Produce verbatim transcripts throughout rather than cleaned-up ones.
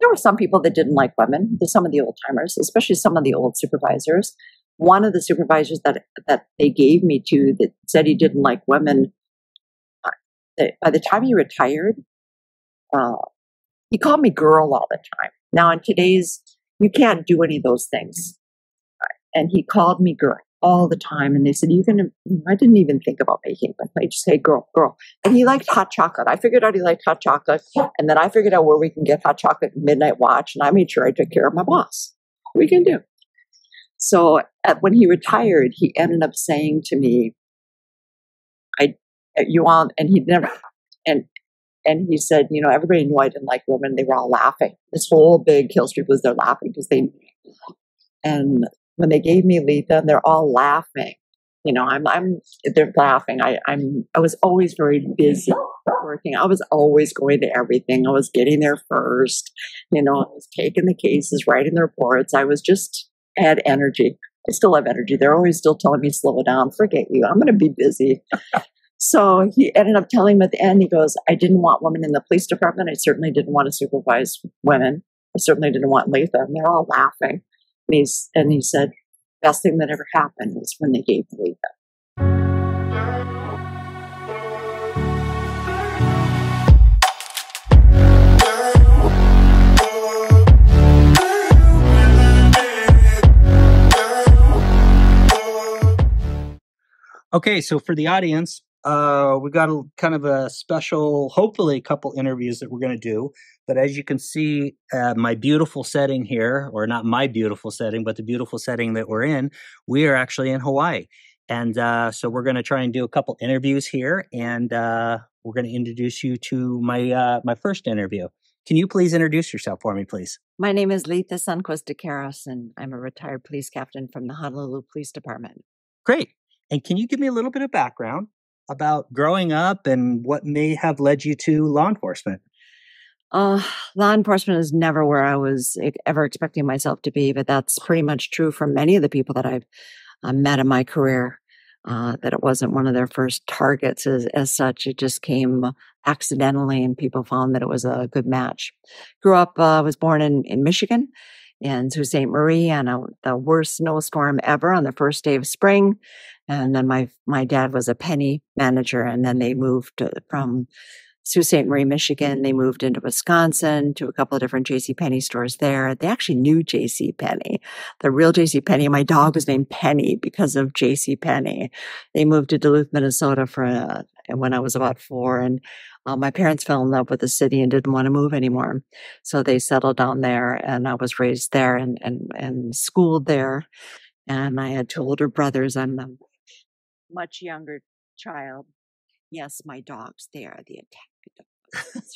there were some people that didn't like women, some of the old timers, especially some of the old supervisors. One of the supervisors that that they gave me to that said he didn't like women, uh, that by the time he retired, uh, he called me girl all the time. Now in today's, you can't do any of those things. And he called me girl all the time. And they said, you can, I didn't even think about making them. I just say girl, girl. And he liked hot chocolate. I figured out he liked hot chocolate. And then I figured out where we can get hot chocolate at midnight watch. And I made sure I took care of my boss. What we can do. So at, when he retired, he ended up saying to me, I, you want, and he never, and, and he said, you know, everybody knew I didn't like women. They were all laughing. This whole big Hill Street was there laughing because they, and when they gave me Letha, they're all laughing. You know, I'm, I'm, they're laughing. I, I'm, I was always very busy working. I was always going to everything. I was getting there first. You know, I was taking the cases, writing the reports. I was just, I had energy. I still have energy. They're always still telling me, slow it down. Forget you. I'm going to be busy. So he ended up telling me at the end, he goes, I didn't want women in the police department. I certainly didn't want to supervise women. I certainly didn't want Letha. And they're all laughing. And, he's, and he said, best thing that ever happened was when they gave Letha. Okay, so for the audience, uh, we got a kind of a special, hopefully a couple interviews that we're going to do. But as you can see, uh, my beautiful setting here, or not my beautiful setting, but the beautiful setting that we're in, we are actually in Hawaii. And uh, so we're going to try and do a couple interviews here, and uh, we're going to introduce you to my uh, my first interview. Can you please introduce yourself for me, please? My name is Letha DeCaires, and I'm a retired police captain from the Honolulu Police Department. Great. And can you give me a little bit of background about growing up and what may have led you to law enforcement? Uh, law enforcement is never where I was ever expecting myself to be, but that's pretty much true for many of the people that I've uh, met in my career, uh, that it wasn't one of their first targets as, as such. It just came accidentally, and people found that it was a good match. Grew up, uh, was born in, in Michigan, in Sault Ste. Marie, on a, the worst snowstorm ever on the first day of spring. And then my my dad was a penny manager, and then they moved to, from Sault Ste. Marie, Michigan. They moved into Wisconsin to a couple of different JCPenney stores there. They actually knew JCPenney, the real JCPenney. My dog was named Penny because of JCPenney. They moved to Duluth, Minnesota for uh, when I was about four, and uh, my parents fell in love with the city and didn't want to move anymore, so they settled down there. And I was raised there and and and schooled there. And I had two older brothers. I'm the much younger child. Yes, my dogs, they are the attack dogs.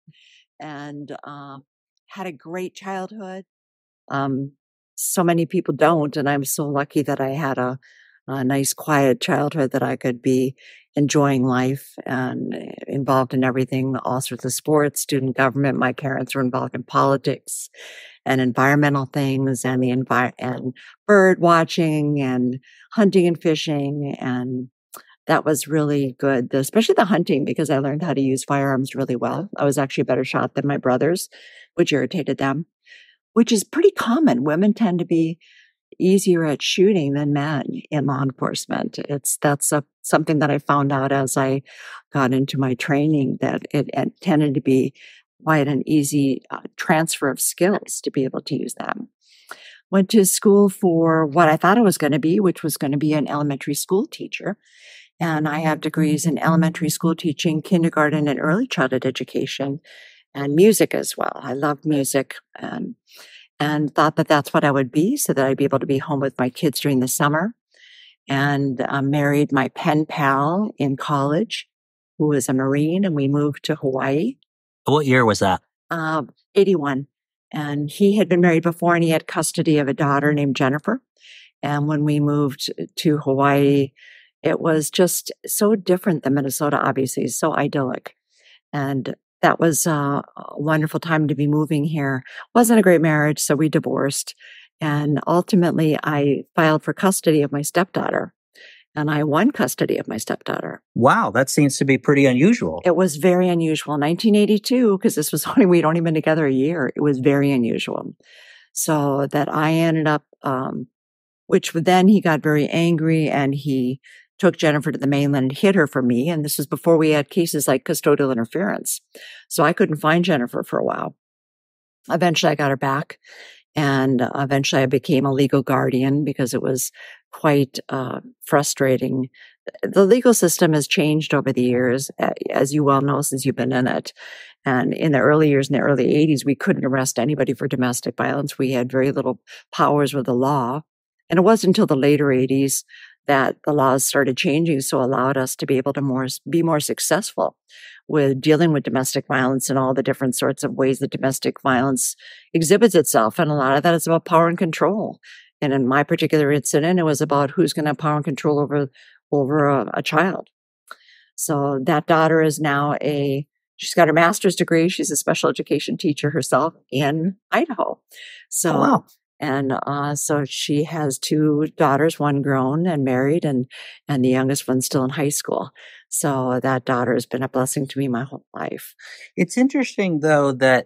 And um, had a great childhood. Um, so many people don't, and I'm so lucky that I had a, a nice, quiet childhood that I could be enjoying life and involved in everything, all sorts of sports, student government. My parents were involved in politics and environmental things, and the envi- and bird watching and hunting and fishing, and that was really good, especially the hunting, because I learned how to use firearms really well. I was actually a better shot than my brothers, which irritated them, which is pretty common. Women tend to be easier at shooting than men in law enforcement. It's that's a, something that I found out as I got into my training, that it, it tended to be quite an easy uh, transfer of skills to be able to use them. Went to school for what I thought I was going to be, which was going to be an elementary school teacher. And I have degrees in elementary school teaching, kindergarten, and early childhood education, and music as well. I loved music, and, and thought that that's what I would be, so that I'd be able to be home with my kids during the summer. And uh, married my pen pal in college, who was a Marine, and we moved to Hawaii. What year was that? Uh, eighty-one. And he had been married before, and he had custody of a daughter named Jennifer. And when we moved to Hawaii, it was just so different than Minnesota, obviously, so idyllic. And that was uh, a wonderful time to be moving here. Wasn't a great marriage, so we divorced. And ultimately, I filed for custody of my stepdaughter. and I won custody of my stepdaughter. Wow, that seems to be pretty unusual. It was very unusual. nineteen eighty-two, because this was only, we'd only been together a year. It was very unusual. So that I ended up, um, which then he got very angry and he took Jennifer to the mainland and hid her from me. And this was before we had cases like custodial interference. So I couldn't find Jennifer for a while. Eventually I got her back, and uh, eventually I became a legal guardian because it was quite uh, frustrating. The legal system has changed over the years, as you well know, since you've been in it. And in the early years, in the early eighties, we couldn't arrest anybody for domestic violence. We had very little powers with the law. And it wasn't until the later eighties that the laws started changing, so allowed us to be able to more be more successful with dealing with domestic violence and all the different sorts of ways that domestic violence exhibits itself. And a lot of that is about power and control. And in my particular incident, it was about who's going to have power and control over, over a, a child. So that daughter is now a, she's got her master's degree. She's a special education teacher herself in Idaho. So, oh, wow. And uh, so she has two daughters, one grown and married, and and the youngest one's still in high school. So that daughter has been a blessing to me my whole life. It's interesting, though, that,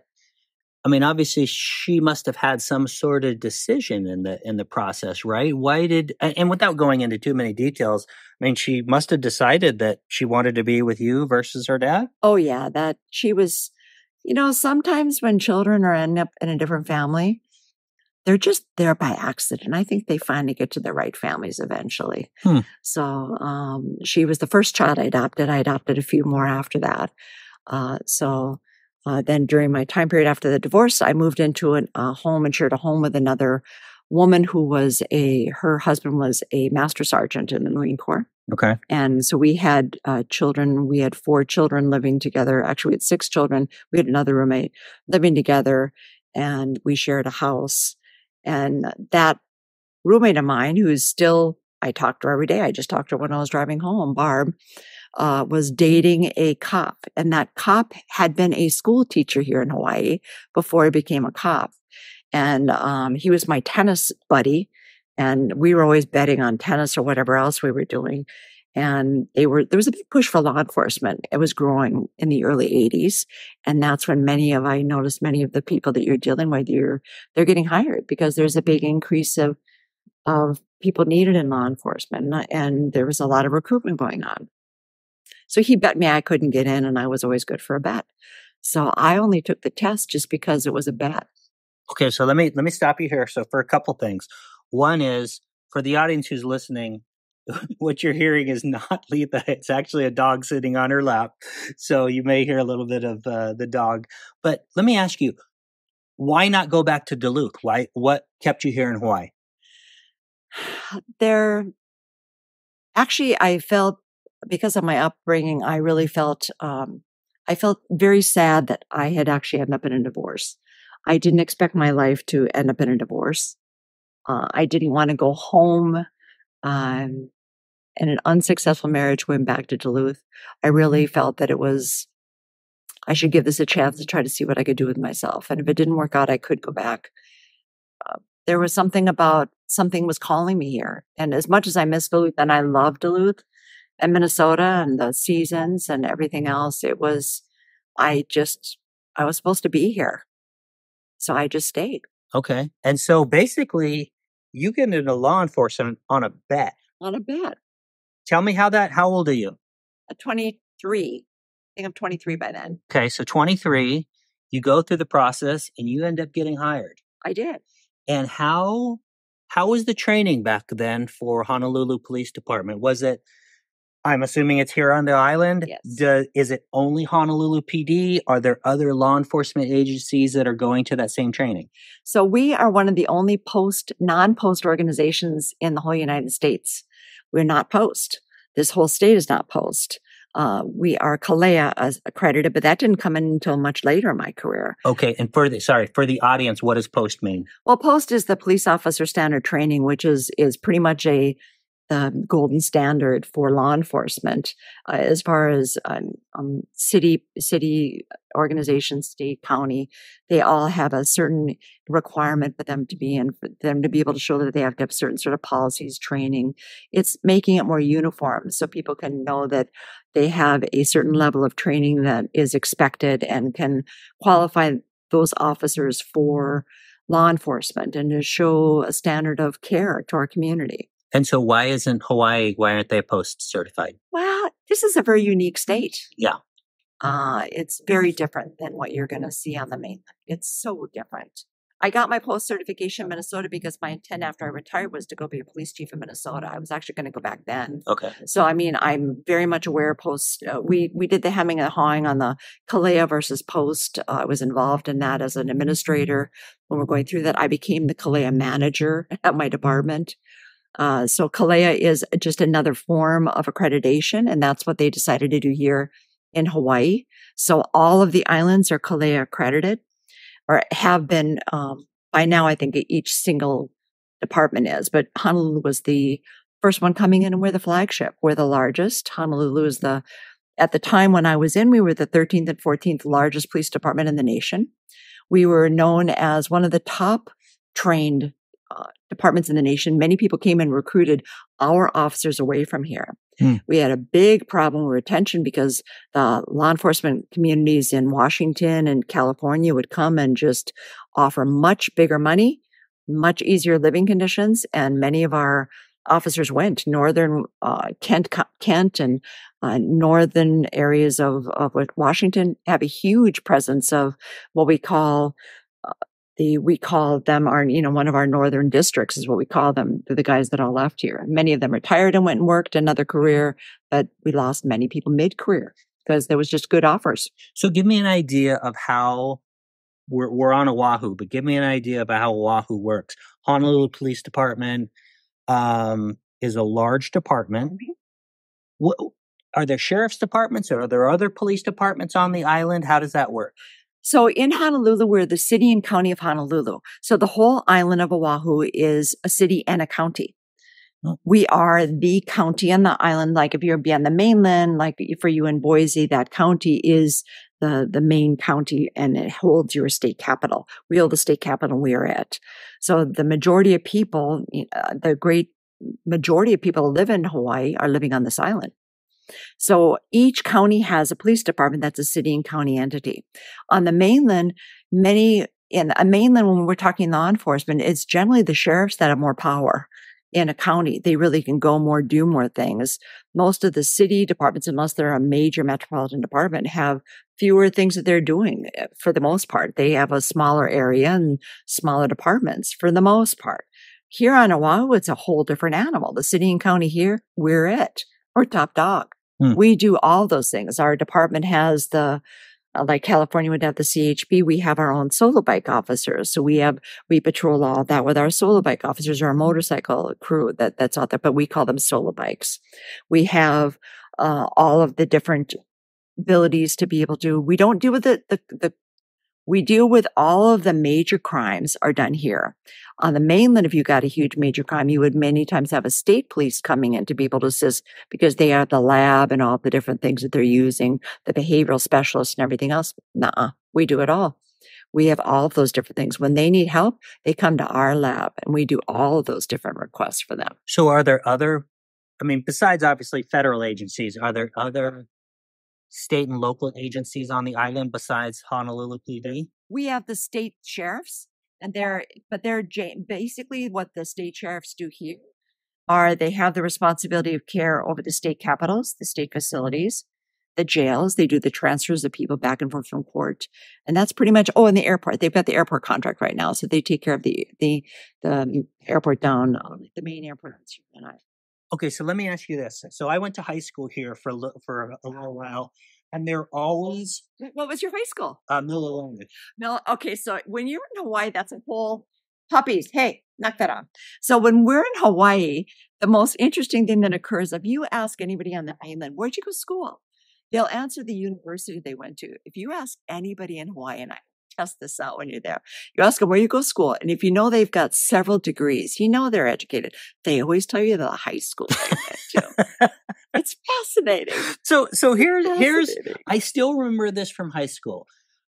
I mean, obviously she must have had some sort of decision in the in the process, right? Why did, and without going into too many details, I mean, she must have decided that she wanted to be with you versus her dad? Oh, yeah, that she was, you know, sometimes when children are end up in a different family, they're just there by accident. I think they finally get to the right families eventually. Hmm. So um, she was the first child I adopted. I adopted a few more after that. Uh, so uh, then during my time period after the divorce, I moved into a uh, home and shared a home with another woman who was a, her husband was a master sergeant in the Marine Corps. Okay. And so we had uh, children. We had four children living together. Actually, we had six children. We had another roommate living together, and we shared a house. And that roommate of mine, who is still, I talk to her every day. I just talked to her when I was driving home, Barb, uh, was dating a cop. And that cop had been a school teacher here in Hawaii before he became a cop. And um, he was my tennis buddy. And we were always betting on tennis or whatever else we were doing. And they were, there was a big push for law enforcement. It was growing in the early eighties. And that's when many of, I noticed many of the people that you're dealing with, you're, they're getting hired because there's a big increase of, of people needed in law enforcement. And there was a lot of recruitment going on. So he bet me I couldn't get in, and I was always good for a bet. So I only took the test just because it was a bet. Okay. So let me, let me stop you here. So for a couple things. One is, for the audience who's listening, what you're hearing is not Letha. It's actually a dog sitting on her lap. So you may hear a little bit of uh, the dog. But let me ask you, why not go back to Duluth? Why? What kept you here in Hawaii? There, actually, I felt, because of my upbringing, I really felt, um, I felt very sad that I had actually ended up in a divorce. I didn't expect my life to end up in a divorce. Uh, I didn't want to go home. Um, in an unsuccessful marriage, going back to Duluth, I really felt that it was, I should give this a chance to try to see what I could do with myself. And if it didn't work out, I could go back. Uh, there was something about, something was calling me here. And as much as I miss Duluth, and I love Duluth and Minnesota and the seasons and everything else, it was, I just, I was supposed to be here. So I just stayed. Okay. And so basically, you get into law enforcement on a bet. On a bet. Tell me how that, how old are you? At twenty-three. I think I'm twenty-three by then. Okay. So twenty-three, you go through the process and you end up getting hired. I did. And how, how was the training back then for Honolulu Police Department? Was it, I'm assuming it's here on the island? Yes. Do, is it only Honolulu P D? Are there other law enforcement agencies that are going to that same training? So we are one of the only post, non-post organizations in the whole United States. We're not post. This whole state is not post. Uh, we are C A L E A accredited, but that didn't come in until much later in my career. Okay. And for the, sorry, for the audience, what does post mean? Well, post is the police officer standard training, which is, is pretty much a, the golden standard for law enforcement uh, as far as um, um, city city organizations, state, county. They all have a certain requirement for them to be in, for them to be able to show that they have to have certain sort of policies, training. It's making it more uniform so people can know that they have a certain level of training that is expected and can qualify those officers for law enforcement and to show a standard of care to our community. And so why isn't Hawaii, why aren't they post certified? Well, this is a very unique state. Yeah. Uh, it's very different than what you're going to see on the mainland. It's so different. I got my post certification in Minnesota because my intent after I retired was to go be a police chief in Minnesota. I was actually going to go back then. Okay. So, I mean, I'm very much aware of post. Uh, we, we did the hemming and hawing on the Kalea versus post. Uh, I was involved in that as an administrator. When we're going through that, I became the Kalea manager at my department. Uh, so Kalea is just another form of accreditation, and that's what they decided to do here in Hawaii. So all of the islands are Kalea accredited, or have been um, by now. I think each single department is, but Honolulu was the first one coming in, and we're the flagship. We're the largest. Honolulu is the, at the time when I was in, we were the thirteenth and fourteenth largest police department in the nation. We were known as one of the top trained Uh, departments in the nation. Many people came and recruited our officers away from here. Hmm. We had a big problem with retention because the law enforcement communities in Washington and California would come and just offer much bigger money, much easier living conditions. And many of our officers went. Northern uh, Kent, Kent and uh, northern areas of, of Washington have a huge presence of what we call uh, The, we call them our, you know, one of our northern districts is what we call them. They're the guys that all left here. Many of them retired and went and worked another career, but we lost many people mid-career because there was just good offers. So give me an idea of how we're, we're on Oahu, but give me an idea about how Oahu works. Honolulu Police Department um, is a large department. Mm-hmm. What, are there sheriff's departments or are there other police departments on the island? How does that work? So in Honolulu, we're the city and county of Honolulu. So the whole island of Oahu is a city and a county. Oh. We are the county on the island. Like if you're on the mainland, like for you in Boise, that county is the, the main county and it holds your state capital. We hold the state capital we are at. So the majority of people, uh, the great majority of people who live in Hawaii are living on this island. So each county has a police department that's a city and county entity. On the mainland, many in a mainland, when we're talking law enforcement, it's generally the sheriffs that have more power in a county. They really can go more, do more things. Most of the city departments, unless they're a major metropolitan department, have fewer things that they're doing for the most part. They have a smaller area and smaller departments for the most part. Here on Oahu, it's a whole different animal. The city and county here, we're it. We're top dog. Hmm. We do all those things. Our department has the, uh, like California would have the C H P. We have our own solo bike officers. So we have, we patrol all that with our solo bike officers or our motorcycle crew that, that's out there, but we call them solo bikes. We have, uh, all of the different abilities to be able to, we don't deal with the, the, the, we deal with all of the major crimes are done here. On the mainland, if you got a huge major crime, you would many times have a state police coming in to be able to assist because they have the lab and all the different things that they're using, the behavioral specialists and everything else. Nuh-uh, we do it all. We have all of those different things. When they need help, they come to our lab and we do all of those different requests for them. So are there other, I mean, besides obviously federal agencies, are there other state and local agencies on the island besides Honolulu P D? We have the state sheriffs, and they're, but they're basically what the state sheriffs do here are they have the responsibility of care over the state capitals, the state facilities, the jails. They do the transfers of people back and forth from court. And that's pretty much, oh, and the airport. They've got the airport contract right now. So they take care of the, the, the airport down, the main airport. Okay, so let me ask you this. So I went to high school here for a, for a little while, and they're always... What was your high school? Uh, Mililani. No, okay, so when you're in Hawaii, that's a whole... Puppies, hey, knock that off. So when we're in Hawaii, the most interesting thing that occurs, if you ask anybody on the island, where'd you go to school? They'll answer the university they went to. If you ask anybody in Hawaii, and I test this out when you're there. You ask them where you go to school. And if you know they've got several degrees, you know they're educated. They always tell you the high school they went to. It's fascinating. So, so here's, here's, Fascinating. I still remember this from high school.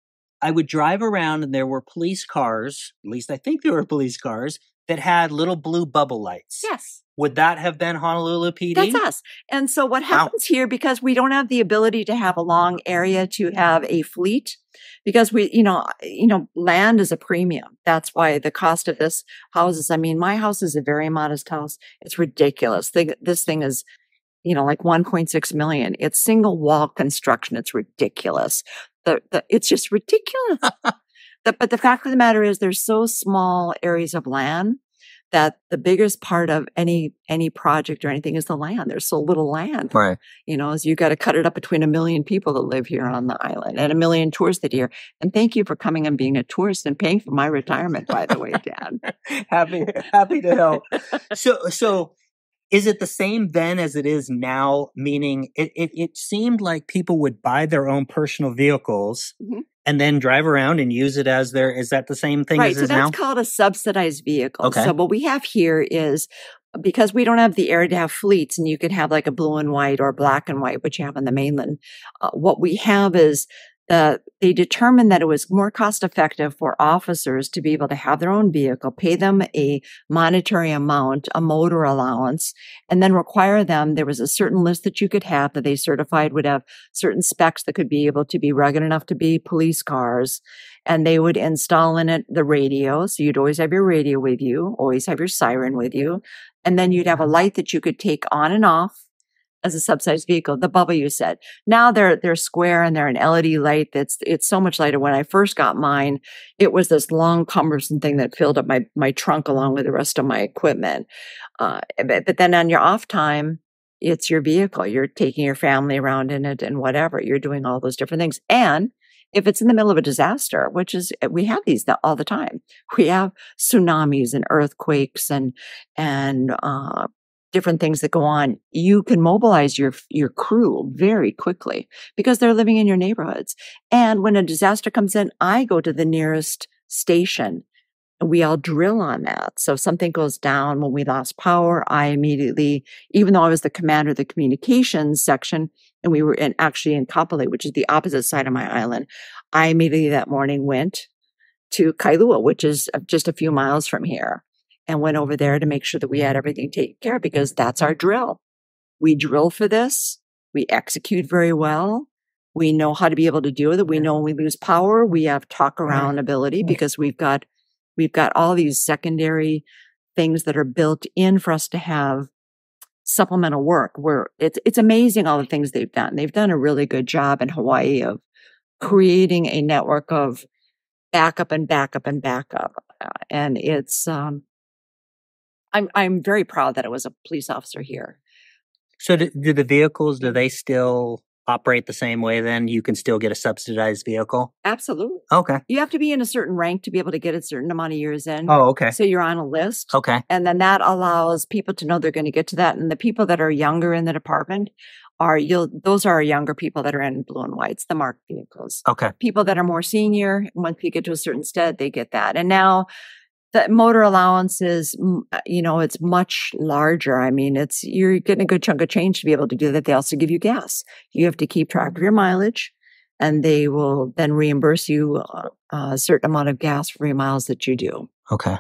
I would drive around and there were police cars, at least I think there were police cars, that had little blue bubble lights. Yes. Would that have been Honolulu P D? That's us. And so what happens wow. here, because we don't have the ability to have a long area to have a fleet, because we, you know, you know, land is a premium. That's why the cost of this houses, I mean, my house is a very modest house. It's ridiculous. This thing is, you know, like one point six million. It's single wall construction. It's ridiculous. The, the, it's just ridiculous. the, but the fact of the matter is there's so small areas of land that the biggest part of any, any project or anything is the land. There's so little land. Right. You know, as you got to cut it up between a million people that live here on the island and a million tourists that here. And thank you for coming and being a tourist and paying for my retirement, by the way, Dan. happy, happy to help. So, so, is it the same then as it is now? Meaning it, it, it seemed like people would buy their own personal vehicles mm-hmm. and then drive around and use it as their, is that the same thing right, as so is now? Right, so that's called a subsidized vehicle. Okay. So what we have here is, because we don't have the area to have fleets and you could have like a blue and white or black and white, which you have on the mainland. Uh, what we have is Uh, they determined that it was more cost effective for officers to be able to have their own vehicle, pay them a monetary amount, a motor allowance, and then require them. There was a certain list that you could have that they certified would have certain specs that could be able to be rugged enough to be police cars. And they would install in it the radio. So you'd always have your radio with you, always have your siren with you. And then you'd have a light that you could take on and off as a subsidized vehicle, the bubble you said. Now they're, they're square and they're an L E D light that's, it's so much lighter. When I first got mine, it was this long cumbersome thing that filled up my, my trunk along with the rest of my equipment. Uh, but, but then on your off time, it's your vehicle. You're taking your family around in it and whatever. You're doing all those different things. And if it's in the middle of a disaster, which is, we have these all the time. We have tsunamis and earthquakes and, and, uh, different things that go on, you can mobilize your, your crew very quickly because they're living in your neighborhoods. And when a disaster comes in, I go to the nearest station and we all drill on that. So if something goes down when we lost power, I immediately, even though I was the commander of the communications section and we were in actually in Kapolei, which is the opposite side of my island, I immediately that morning went to Kailua, which is just a few miles from here, and went over there to make sure that we had everything taken care of because that's our drill. We drill for this. We execute very well. We know how to be able to deal with it. We know when we lose power, we have talk around ability because we've got, we've got all these secondary things that are built in for us to have supplemental work where it's, it's amazing all the things they've done. They've done a really good job in Hawaii of creating a network of backup and backup and backup. Uh, and it's, um, I'm I'm very proud that I was a police officer here. So do, do the vehicles, do they still operate the same way then? You can still get a subsidized vehicle? Absolutely. Okay. You have to be in a certain rank to be able to get a certain amount of years in. Oh, okay. So you're on a list. Okay. And then that allows people to know they're going to get to that. And the people that are younger in the department are, you'll, those are younger people that are in blue and whites, the marked vehicles. Okay. People that are more senior, once you get to a certain stead, they get that. And now, the motor allowance is, you know, it's much larger. I mean, it's, you're getting a good chunk of change to be able to do that. They also give you gas. You have to keep track of your mileage and they will then reimburse you a, a certain amount of gas for every miles that you do. Okay.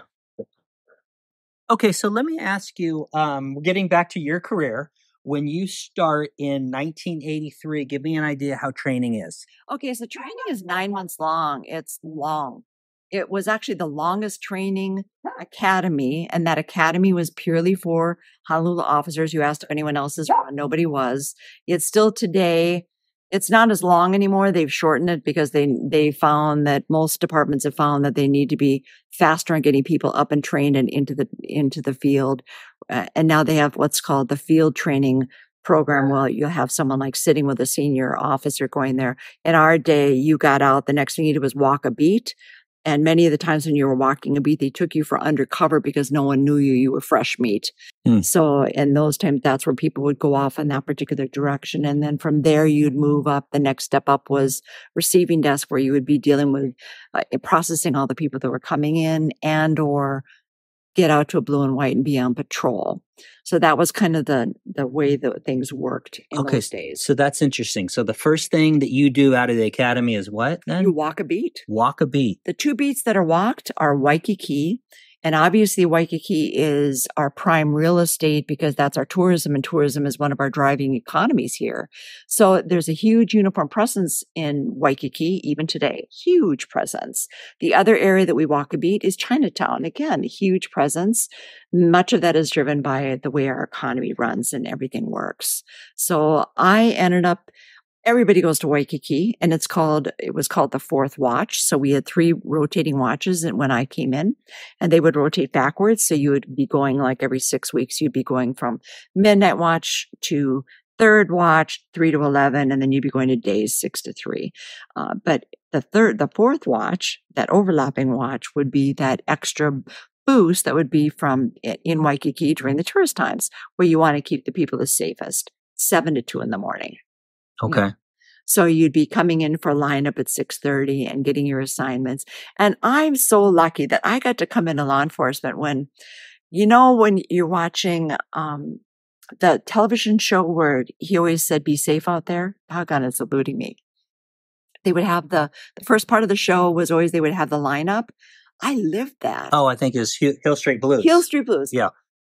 Okay. So let me ask you, um, getting back to your career, when you start in nineteen eighty-three, give me an idea how training is. Okay. So training is nine months long. It's long. It was actually the longest training academy, and that academy was purely for Honolulu officers. You asked if anyone else is run. Nobody was. It's still today. It's not as long anymore. They've shortened it because they they found that most departments have found that they need to be faster on getting people up and trained and into the into the field. Uh, and now they have what's called the field training program. Well, you'll have someone like sitting with a senior officer going there. In our day, you got out. The next thing you did was walk a beat. And many of the times when you were walking a beat, they took you for undercover because no one knew you. You were fresh meat. Hmm. So in those times, that's where people would go off in that particular direction. And then from there, you'd move up. The next step up was receiving desk, where you would be dealing with uh, processing all the people that were coming in, and or get out to a blue and white and be on patrol. So that was kind of the the way that things worked in Okay, those days. so that's interesting. So the first thing that you do out of the academy is what then? You walk a beat. Walk a beat. The two beats that are walked are Waikiki. And obviously Waikiki is our prime real estate because that's our tourism, and tourism is one of our driving economies here. So there's a huge uniform presence in Waikiki even today, huge presence. The other area that we walk a beat is Chinatown. Again, huge presence. Much of that is driven by the way our economy runs and everything works. So I ended up Everybody goes to Waikiki, and it's called, it was called the fourth watch. So we had three rotating watches when I came in, and they would rotate backwards. So you would be going like every six weeks, you'd be going from midnight watch to third watch, three to eleven, and then you'd be going to days six to three. Uh, but the third, the fourth watch, that overlapping watch would be that extra boost that would be from in Waikiki during the tourist times, where you want to keep the people the safest, seven to two in the morning. Okay. Yeah. So you'd be coming in for lineup at six thirty and getting your assignments. And I'm so lucky that I got to come into law enforcement when, you know, when you're watching um, the television show where he always said, be safe out there. Doggone, it's eluding me. They would have the, the first part of the show was always, they would have the lineup. I lived that. Oh, I think it was Hill Street Blues. Hill Street Blues. Yeah.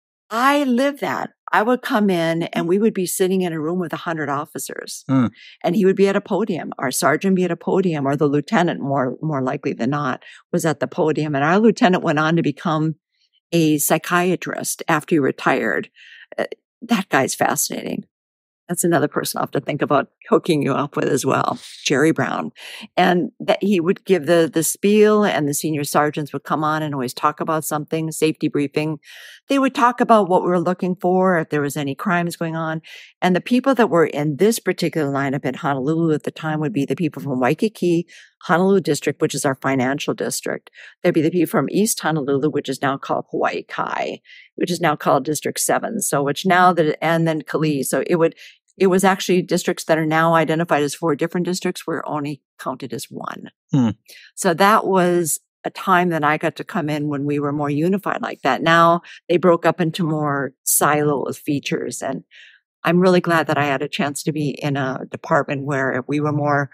I lived that. I would come in and we would be sitting in a room with a hundred officers, mm. and he would be at a podium. Our sergeant be at a podium, or the lieutenant, more, more likely than not, was at the podium. And our lieutenant went on to become a psychiatrist after he retired. Uh, that guy's fascinating. That's another person I'll have to think about hooking you up with as well, Jerry Brown. And that he would give the, the spiel, and the senior sergeants would come on and always talk about something, safety briefing. They would talk about what we were looking for, if there was any crimes going on. And the people that were in this particular lineup in Honolulu at the time would be the people from Waikiki, Honolulu District, which is our financial district. There'd be the people from East Honolulu, which is now called Hawaii Kai, which is now called District seven. So which now that, and then Kali. So it would, it was actually districts that are now identified as four different districts were only counted as one. Hmm. So that was a time that I got to come in when we were more unified like that. Now they broke up into more silos features. And I'm really glad that I had a chance to be in a department where we were more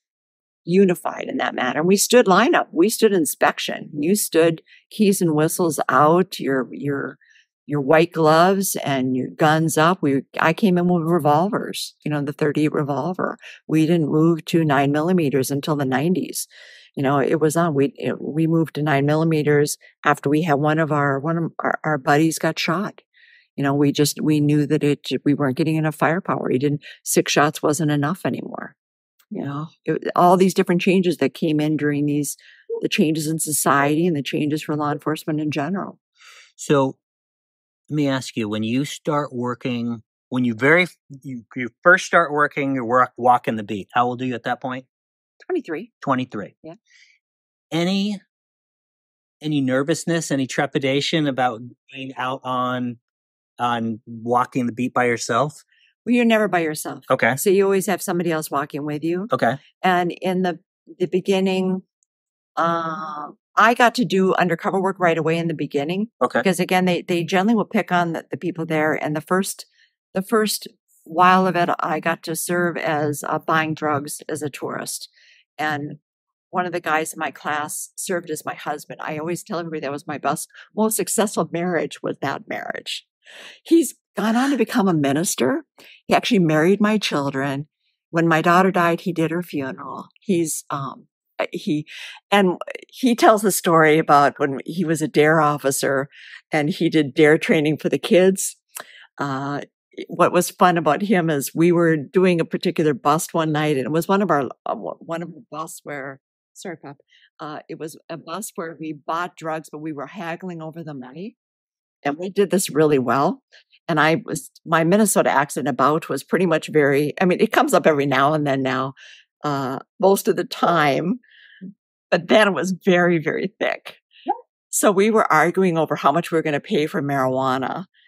unified in that matter. We stood lineup. We stood inspection. You stood keys and whistles out, your, your, your white gloves and your guns up. We, I came in with revolvers, you know, the thirty-eight revolver. We didn't move to nine millimeters until the nineties. You know, it was on, we, it, we moved to nine millimeters after we had one of our, one of our, our buddies got shot. You know, we just, we knew that it, we weren't getting enough firepower. We didn't, six shots wasn't enough anymore. You know, it, all these different changes that came in during these, the changes in society and the changes for law enforcement in general. So let me ask you, when you start working, when you very, you, you first start working, you're work, walking the beat, how old are you at that point? twenty-three. twenty-three. Yeah. Any, any nervousness, any trepidation about being out on, on walking the beat by yourself? Well, you're never by yourself. Okay. So you always have somebody else walking with you. Okay. And in the, the beginning, uh, I got to do undercover work right away in the beginning. Okay. Because again, they, they generally will pick on the, the people there. And the first, the first while of it, I got to serve as uh, buying drugs as a tourist. And one of the guys in my class served as my husband. I always tell everybody that was my best, most successful marriage was that marriage. He's gone on to become a minister. He actually married my children. When my daughter died, he did her funeral. He's, um, he, and he tells the story about when he was a dare officer and he did dare training for the kids. Uh, what was fun about him is we were doing a particular bust one night, and it was one of our, uh, one of the busts where, sorry, Pop, uh, it was a bust where we bought drugs, but we were haggling over the money. And we did this really well. And I was, my Minnesota accent about was pretty much very, I mean, it comes up every now and then now, uh, most of the time, but then it was very, very thick. So we were arguing over how much we were going to pay for marijuana.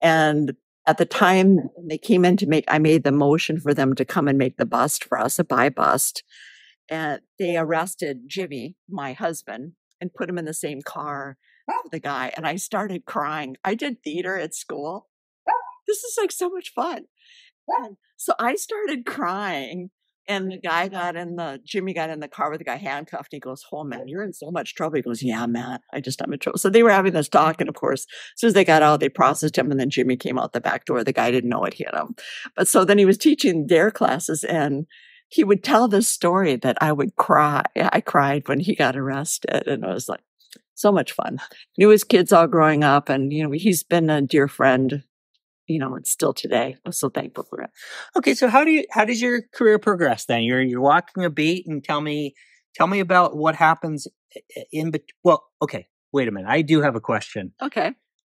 And at the time they came in to make, I made the motion for them to come and make the bust for us, a buy bust. And they arrested Jimmy, my husband, and put him in the same car with the guy. And I started crying. I did theater at school. This is like so much fun. And so I started crying. And the guy got in the, Jimmy got in the car with the guy handcuffed. He goes, "Oh, man, you're in so much trouble." He goes, "Yeah, Matt, I just, I'm in trouble." So they were having this talk. And of course, as soon as they got out, they processed him. And then Jimmy came out the back door. The guy didn't know it hit him. But so then he was teaching their classes, and he would tell this story that I would cry. I cried when he got arrested. And it was like so much fun. Knew his kids all growing up. And, you know, he's been a dear friend, you know, and still today. I'm so thankful for it. Okay, so how do you how does your career progress then? You're you're walking a beat, and tell me tell me about what happens in between. Well, okay, wait a minute. I do have a question. Okay.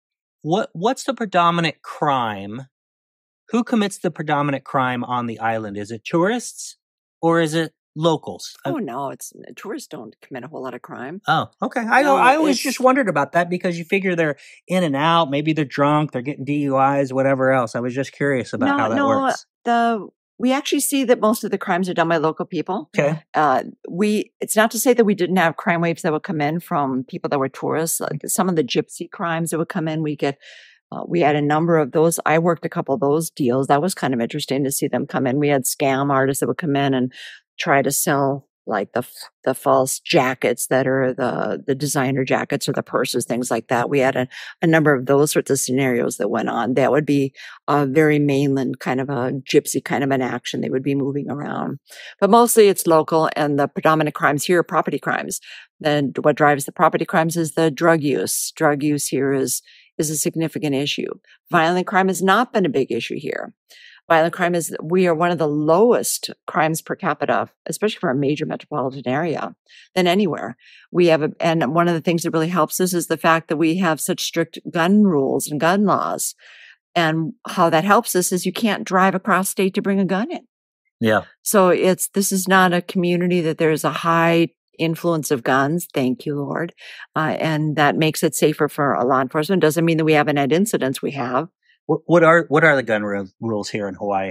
What what's the predominant crime? Who commits the predominant crime on the island? Is it tourists or is it locals? Oh no, it's tourists don't commit a whole lot of crime. Oh, okay. I No, I always it's- just wondered about that because you figure they're in and out. Maybe they're drunk, they're getting D U Is, whatever else. I was just curious about No, how that no, works. the we actually see that most of the crimes are done by local people. Okay. Uh, we it's not to say that we didn't have crime waves that would come in from people that were tourists. Like some of the gypsy crimes that would come in, we get. Uh, we had a number of those. I worked a couple of those deals. That was kind of interesting to see them come in. We had scam artists that would come in and try to sell like the the false jackets that are the the designer jackets or the purses, things like that. We had a, a number of those sorts of scenarios that went on. That would be a very mainland kind of a gypsy kind of an action. They would be moving around, but mostly it's local. And the predominant crimes here are property crimes. Then what drives the property crimes is the drug use. Drug use here is is a significant issue. Violent crime has not been a big issue here. Violent crime is, we are one of the lowest crimes per capita, especially for a major metropolitan area, than anywhere. We have, a, and one of the things that really helps us is the fact that we have such strict gun rules and gun laws. And how that helps us is you can't drive across state to bring a gun in. Yeah. So it's, this is not a community that there's a high influence of guns. Thank you, Lord. Uh, and that makes it safer for law enforcement. Doesn't mean that we haven't had incidents. We have. What, what are what are the gun ru- rules here in Hawaii?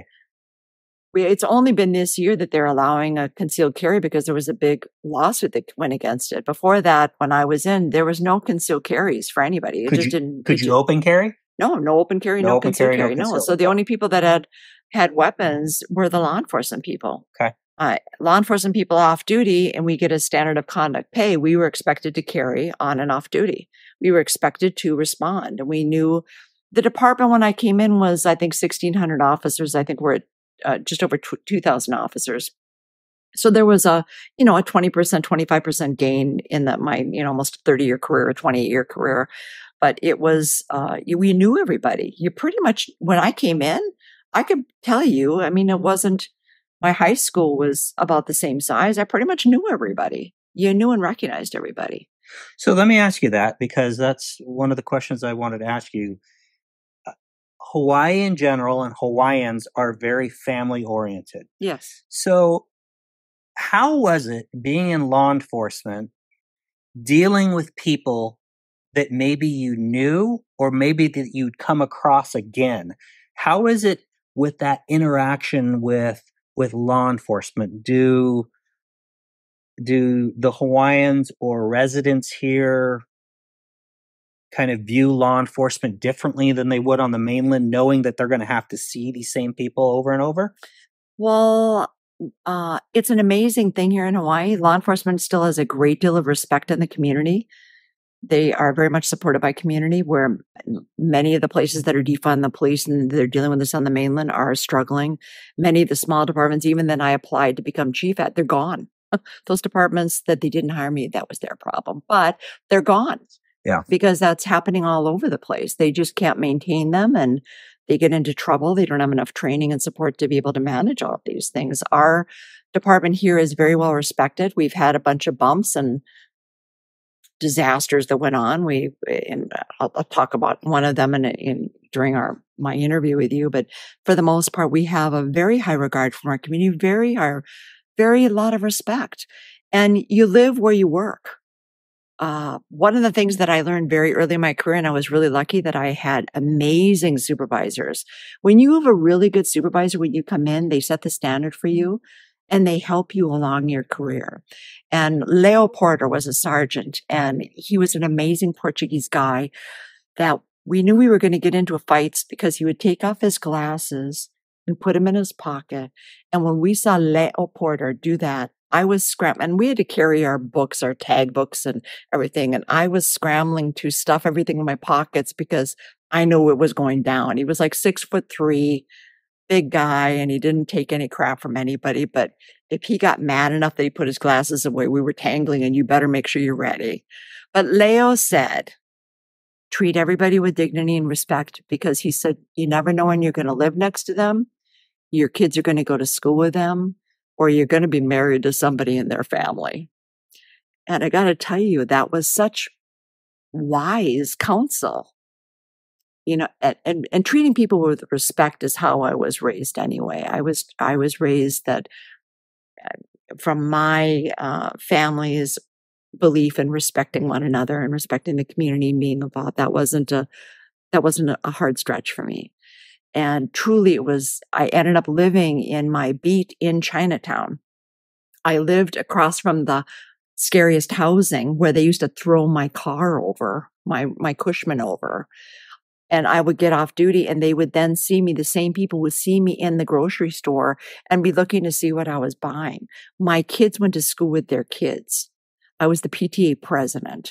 We, it's only been this year that they're allowing a concealed carry because there was a big lawsuit that went against it. Before that, when I was in, there was no concealed carries for anybody. It Could just you, didn't. could it you just, open carry? No, no open carry, No no, open concealed carry, no carry, no. concealed, So the okay. only people that had had weapons were the law enforcement people. Okay. Uh, law enforcement people off duty, and we get a standard of conduct pay. We were expected to carry on and off duty. We were expected to respond. And we knew the department when I came in was, I think, sixteen hundred officers. I think we're at uh, just over two thousand officers. So there was a, you know, a twenty percent, twenty-five percent gain in that my, you know, almost thirty year career, twenty-eight year career. But it was, uh, we knew everybody. You pretty much, when I came in, I could tell you, I mean, it wasn't, my high school was about the same size. I pretty much knew everybody. You knew and recognized everybody. So let me ask you that, because that's one of the questions I wanted to ask you. Uh, Hawaii in general and Hawaiians are very family oriented. Yes. So how was it being in law enforcement, dealing with people that maybe you knew or maybe that you'd come across again? How is it with that interaction with with law enforcement? Do do the Hawaiians or residents here kind of view law enforcement differently than they would on the mainland, knowing that they're going to have to see these same people over and over? Well, uh, it's an amazing thing here in Hawaii. Law enforcement still has a great deal of respect in the community. They are very much supported by community, where many of the places that are defunding the police and they're dealing with this on the mainland are struggling. Many of the small departments, even that I applied to become chief at, they're gone. Those departments that they didn't hire me, that was their problem, but they're gone. Yeah. Because that's happening all over the place. They just can't maintain them and they get into trouble. They don't have enough training and support to be able to manage all of these things. Our department here is very well respected. We've had a bunch of bumps and disasters that went on. We, and I'll, I'll talk about one of them in, in during our my interview with you. But for the most part, we have a very high regard for our community, very high, very a lot of respect. And you live where you work. uh, one of the things that I learned very early in my career, and I was really lucky that I had amazing supervisors. When you have a really good supervisor, when you come in, they set the standard for you and they help you along your career. And Leo Porter was a sergeant, and he was an amazing Portuguese guy that we knew we were going to get into fights because he would take off his glasses and put them in his pocket. And when we saw Leo Porter do that, I was scrambling, and we had to carry our books, our tag books and everything. And I was scrambling to stuff everything in my pockets because I knew it was going down. He was like six foot three, big guy, and he didn't take any crap from anybody. But if he got mad enough that he put his glasses away, we were tangling, and you better make sure you're ready. But Leo said, treat everybody with dignity and respect, because he said, you never know when you're going to live next to them. Your kids are going to go to school with them, or you're going to be married to somebody in their family. And I got to tell you, that was such wise counsel. You know, and, and, and treating people with respect is how I was raised anyway. I was, I was raised that from my uh, family's belief in respecting one another and respecting the community and being involved. That wasn't a, that wasn't a hard stretch for me. And truly it was, I ended up living in my beat in Chinatown. I lived across from the scariest housing where they used to throw my car over, my, my Cushman over. And I would get off duty, and they would then see me. The same people would see me in the grocery store and be looking to see what I was buying. My kids went to school with their kids. I was the P T A president.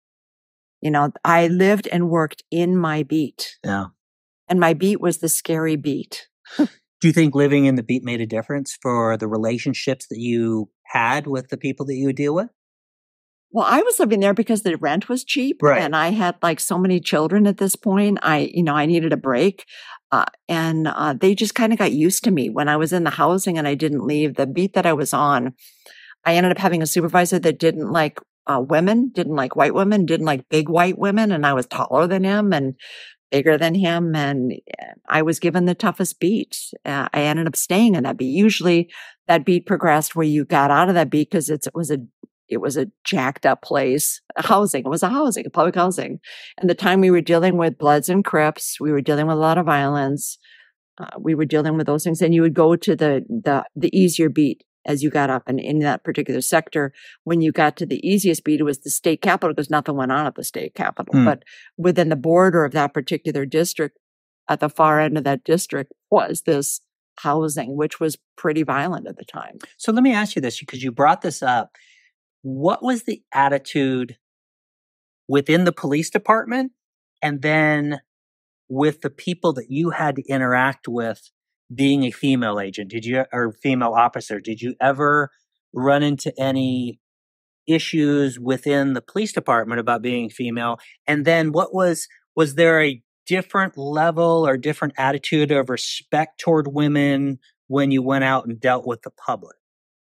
You know, I lived and worked in my beat. Yeah. And my beat was the scary beat. Do you think living in the beat made a difference for the relationships that you had with the people that you would deal with? Well, I was living there because the rent was cheap, right. And I had like so many children at this point. I, you know, I needed a break, uh, and uh, they just kind of got used to me when I was in the housing and I didn't leave. The beat that I was on, I ended up having a supervisor that didn't like uh, women, didn't like white women, didn't like big white women, and I was taller than him and bigger than him, and I was given the toughest beat. Uh, I ended up staying in that beat. Usually, that beat progressed where you got out of that beat because it was a It was a jacked up place, a housing. It was a housing, a public housing. And the time we were dealing with Bloods and Crips, we were dealing with a lot of violence. Uh, we were dealing with those things. And you would go to the, the, the easier beat as you got up. And in that particular sector, when you got to the easiest beat, it was the state capitol because nothing went on at the state capitol. Mm. But within the border of that particular district, at the far end of that district was this housing, which was pretty violent at the time. So let me ask you this, because you brought this up. What was the attitude within the police department and then with the people that you had to interact with being a female agent? Did you, or female officer, did you ever run into any issues within the police department about being female? And then what was, was there a different level or different attitude of respect toward women when you went out and dealt with the public?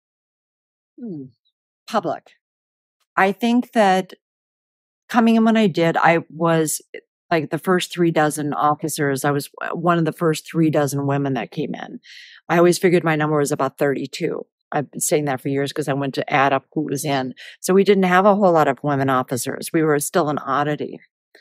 Hmm. Public. I think that coming in when I did, I was like the first three dozen officers. I was one of the first three dozen women that came in. I always figured my number was about thirty-two. I've been saying that for years because I went to add up who was in. So we didn't have a whole lot of women officers. We were still an oddity.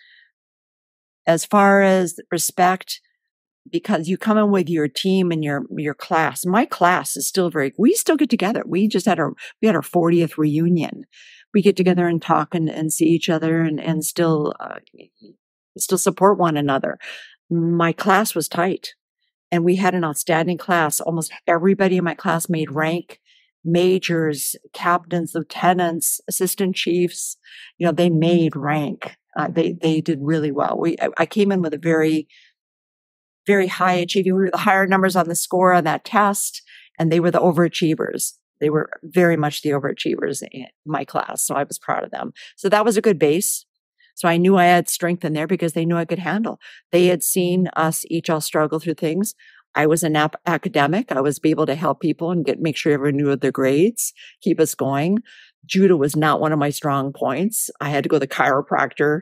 As far as respect, because you come in with your team and your your class. My class is still very, we still get together. We just had our, we had our fortieth reunion. We get together and talk and, and see each other and, and still, uh, still support one another. My class was tight and we had an outstanding class. Almost everybody in my class made rank, majors, captains, lieutenants, assistant chiefs. You know, they made rank. Uh, they, they did really well. We, I, I came in with a very, very high achieving. We were the higher numbers on the score on that test, and they were the overachievers. They were very much the overachievers in my class. So I was proud of them. So that was a good base. So I knew I had strength in there because they knew I could handle. They had seen us each all struggle through things. I was an ap- academic. I was able to help people and get, make sure everyone knew their grades, keep us going. Judo was not one of my strong points. I had to go to the chiropractor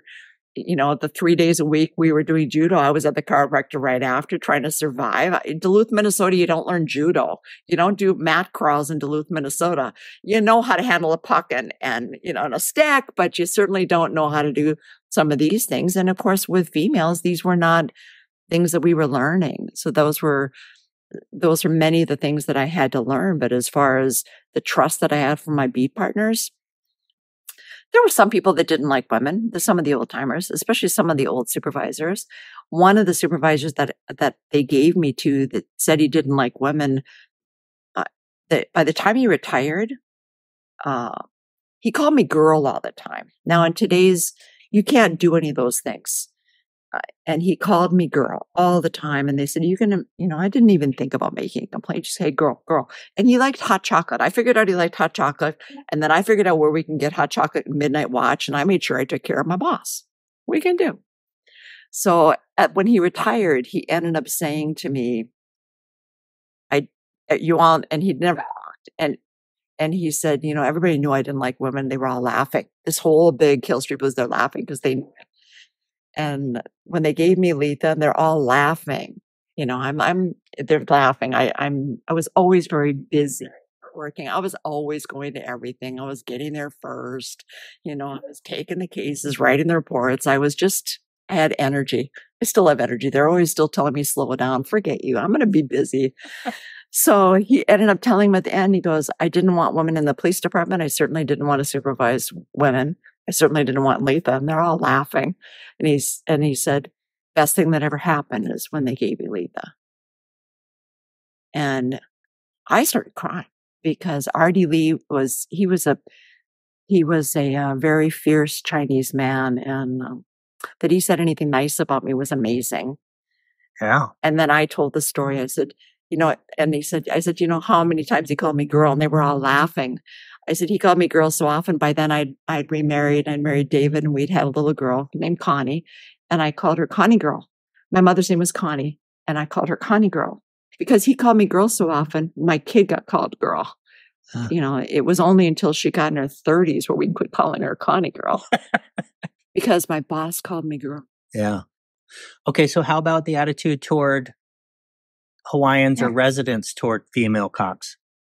you know, the three days a week we were doing judo, I was at the chiropractor right after trying to survive. In Duluth, Minnesota, you don't learn judo. You don't do mat crawls in Duluth, Minnesota. You know how to handle a puck and, and, you know, and a stack, but you certainly don't know how to do some of these things. And of course, with females, these were not things that we were learning. So those were, those were many of the things that I had to learn. But as far as the trust that I had from my beat partners, there were some people that didn't like women, some of the old timers, especially some of the old supervisors. One of the supervisors that that they gave me to that said he didn't like women, uh, that by the time he retired, uh, he called me girl all the time. Now in today's, you can't do any of those things. Uh, and he called me girl all the time. And they said, you can, you know, I didn't even think about making a complaint. Just, hey, girl, girl. And he liked hot chocolate. I figured out he liked hot chocolate. And then I figured out where we can get hot chocolate at Midnight Watch. And I made sure I took care of my boss. What are you going to do? So at, when he retired, he ended up saying to me, I, you all, and he'd never talked. And, and he said, you know, everybody knew I didn't like women. They were all laughing. This whole big kill street was there laughing because they knew it. And when they gave me Letha, they're all laughing. You know, I'm, I'm, they're laughing. I, I'm, I was always very busy working. I was always going to everything. I was getting there first. You know, I was taking the cases, writing the reports. I was just, I had energy. I still have energy. They're always still telling me, slow it down, forget you. I'm going to be busy. So he ended up telling me at the end, he goes, I didn't want women in the police department. I certainly didn't want to supervise women. I certainly didn't want Letha. And they're all laughing. And he's, and he said, best thing that ever happened is when they gave you Letha. And I started crying because Artie Lee was, he was a, he was a, uh very fierce Chinese man. And um, that he said anything nice about me was amazing. Yeah. And then I told the story. I said, you know, and he said, I said, you know, how many times he called me girl? And they were all laughing. I said, he called me girl so often. By then I'd, I'd remarried. I'd married David and we'd had a little girl named Connie. And I called her Connie girl. My mother's name was Connie. And I called her Connie girl because he called me girl so often. My kid got called girl. Huh. You know, it was only until she got in her thirties where we quit calling her Connie girl because my boss called me girl. Yeah. Okay. So how about the attitude toward Hawaiians yeah. or residents toward female cops?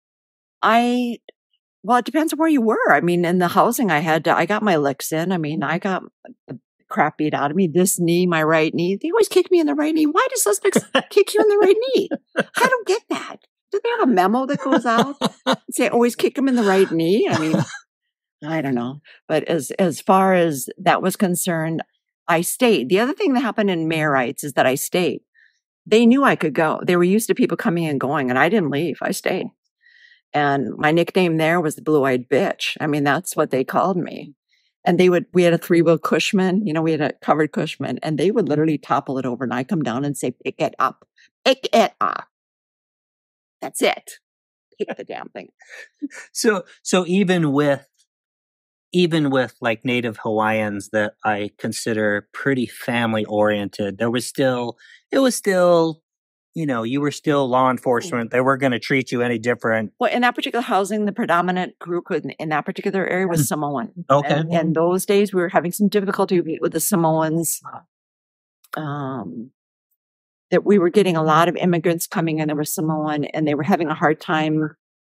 I, well, it depends on where you were. I mean, in the housing I had, to, I got my licks in. I mean, I got the crap beat out of me. This knee, my right knee. They always kick me in the right knee. Why does suspects kick you in the right knee? I don't get that. Do they have a memo that goes out and say always kick them in the right knee? I mean, I don't know. But as as far as that was concerned, I stayed. The other thing that happened in Mayorites is that I stayed. They knew I could go. They were used to people coming and going, and I didn't leave. I stayed. And my nickname there was the blue-eyed bitch. I mean, that's what they called me. And they would, we had a three-wheel Cushman, you know, we had a covered Cushman, and they would literally topple it over, and I come down and say, pick it up. Pick it up. That's it. Pick the damn thing. So, so even with, even with like Native Hawaiians that I consider pretty family oriented, there was still, it was still, you know, you were still law enforcement. They weren't going to treat you any different. Well, in that particular housing, the predominant group in, in that particular area was Samoan. Okay. And in those days, we were having some difficulty with the Samoans. Um, that we were getting a lot of immigrants coming in that were Samoan, and they were having a hard time.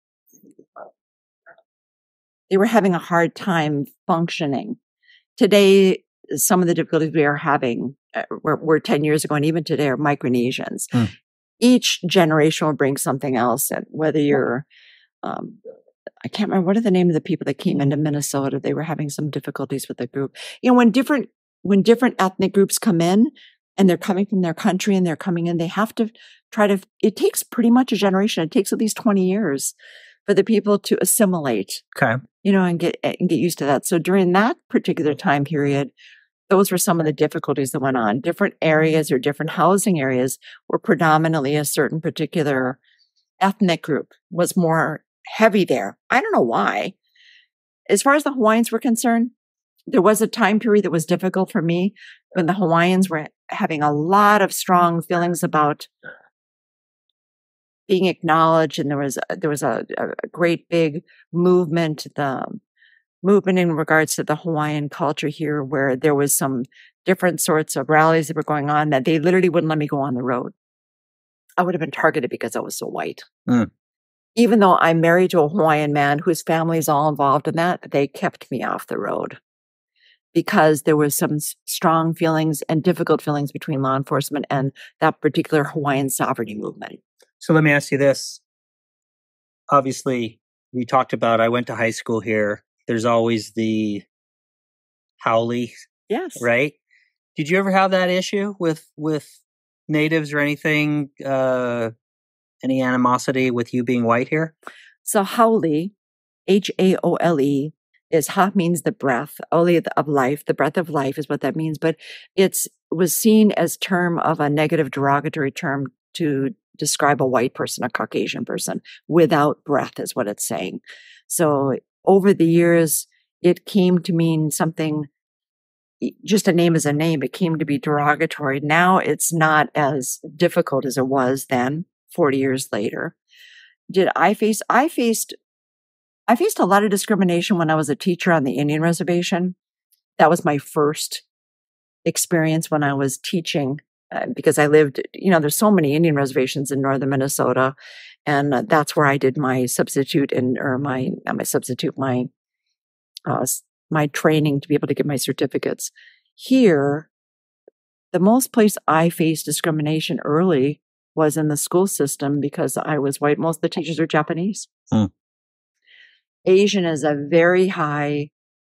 They were having a hard time functioning. Today, some of the difficulties we are having uh, were, were ten years ago, and even today are Micronesians. Hmm. Each generation will bring something else. And whether you're, um, I can't remember, what are the name of the people that came into Minnesota? They were having some difficulties with the group. You know, when different, when different ethnic groups come in and they're coming from their country and they're coming in, they have to try to, it takes pretty much a generation. It takes at least twenty years for the people to assimilate, okay, you know, and get, and get used to that. So during that particular time period, those were some of the difficulties that went on. Different areas or different housing areas were predominantly a certain particular ethnic group was more heavy there. I don't know why. As far as the Hawaiians were concerned, there was a time period that was difficult for me when the Hawaiians were having a lot of strong feelings about being acknowledged. And there was, there was a, a great big movement. The, movement in regards to the Hawaiian culture here, where there was some different sorts of rallies that were going on that they literally wouldn't let me go on the road. I would have been targeted because I was so white. Mm. Even though I'm married to a Hawaiian man whose family is all involved in that, they kept me off the road because there was some strong feelings and difficult feelings between law enforcement and that particular Hawaiian sovereignty movement. So let me ask you this. Obviously, we talked about, I went to high school here. There's always the haole, Yes. right? Did you ever have that issue with, with natives or anything, uh, any animosity with you being white here? So haole, H A O L E, is ha means the breath, ole of life. The breath of life is what that means. But it's was seen as term of a negative derogatory term to describe a white person, a Caucasian person, without breath is what it's saying. So over the years, it came to mean something, just a name is a name. It came to be derogatory. Now it's not as difficult as it was then, forty years later. Did I face, I faced, I faced a lot of discrimination when I was a teacher on the Indian reservation. That was my first experience when I was teaching, uh, because I lived, you know, there's so many Indian reservations in northern Minnesota. And uh, that's where I did my substitute and, or my, not my substitute, my, uh, my training to be able to get my certificates. Here, the most place I faced discrimination early was in the school system because I was white. Most of the teachers are Japanese. Hmm. Asian is a very high,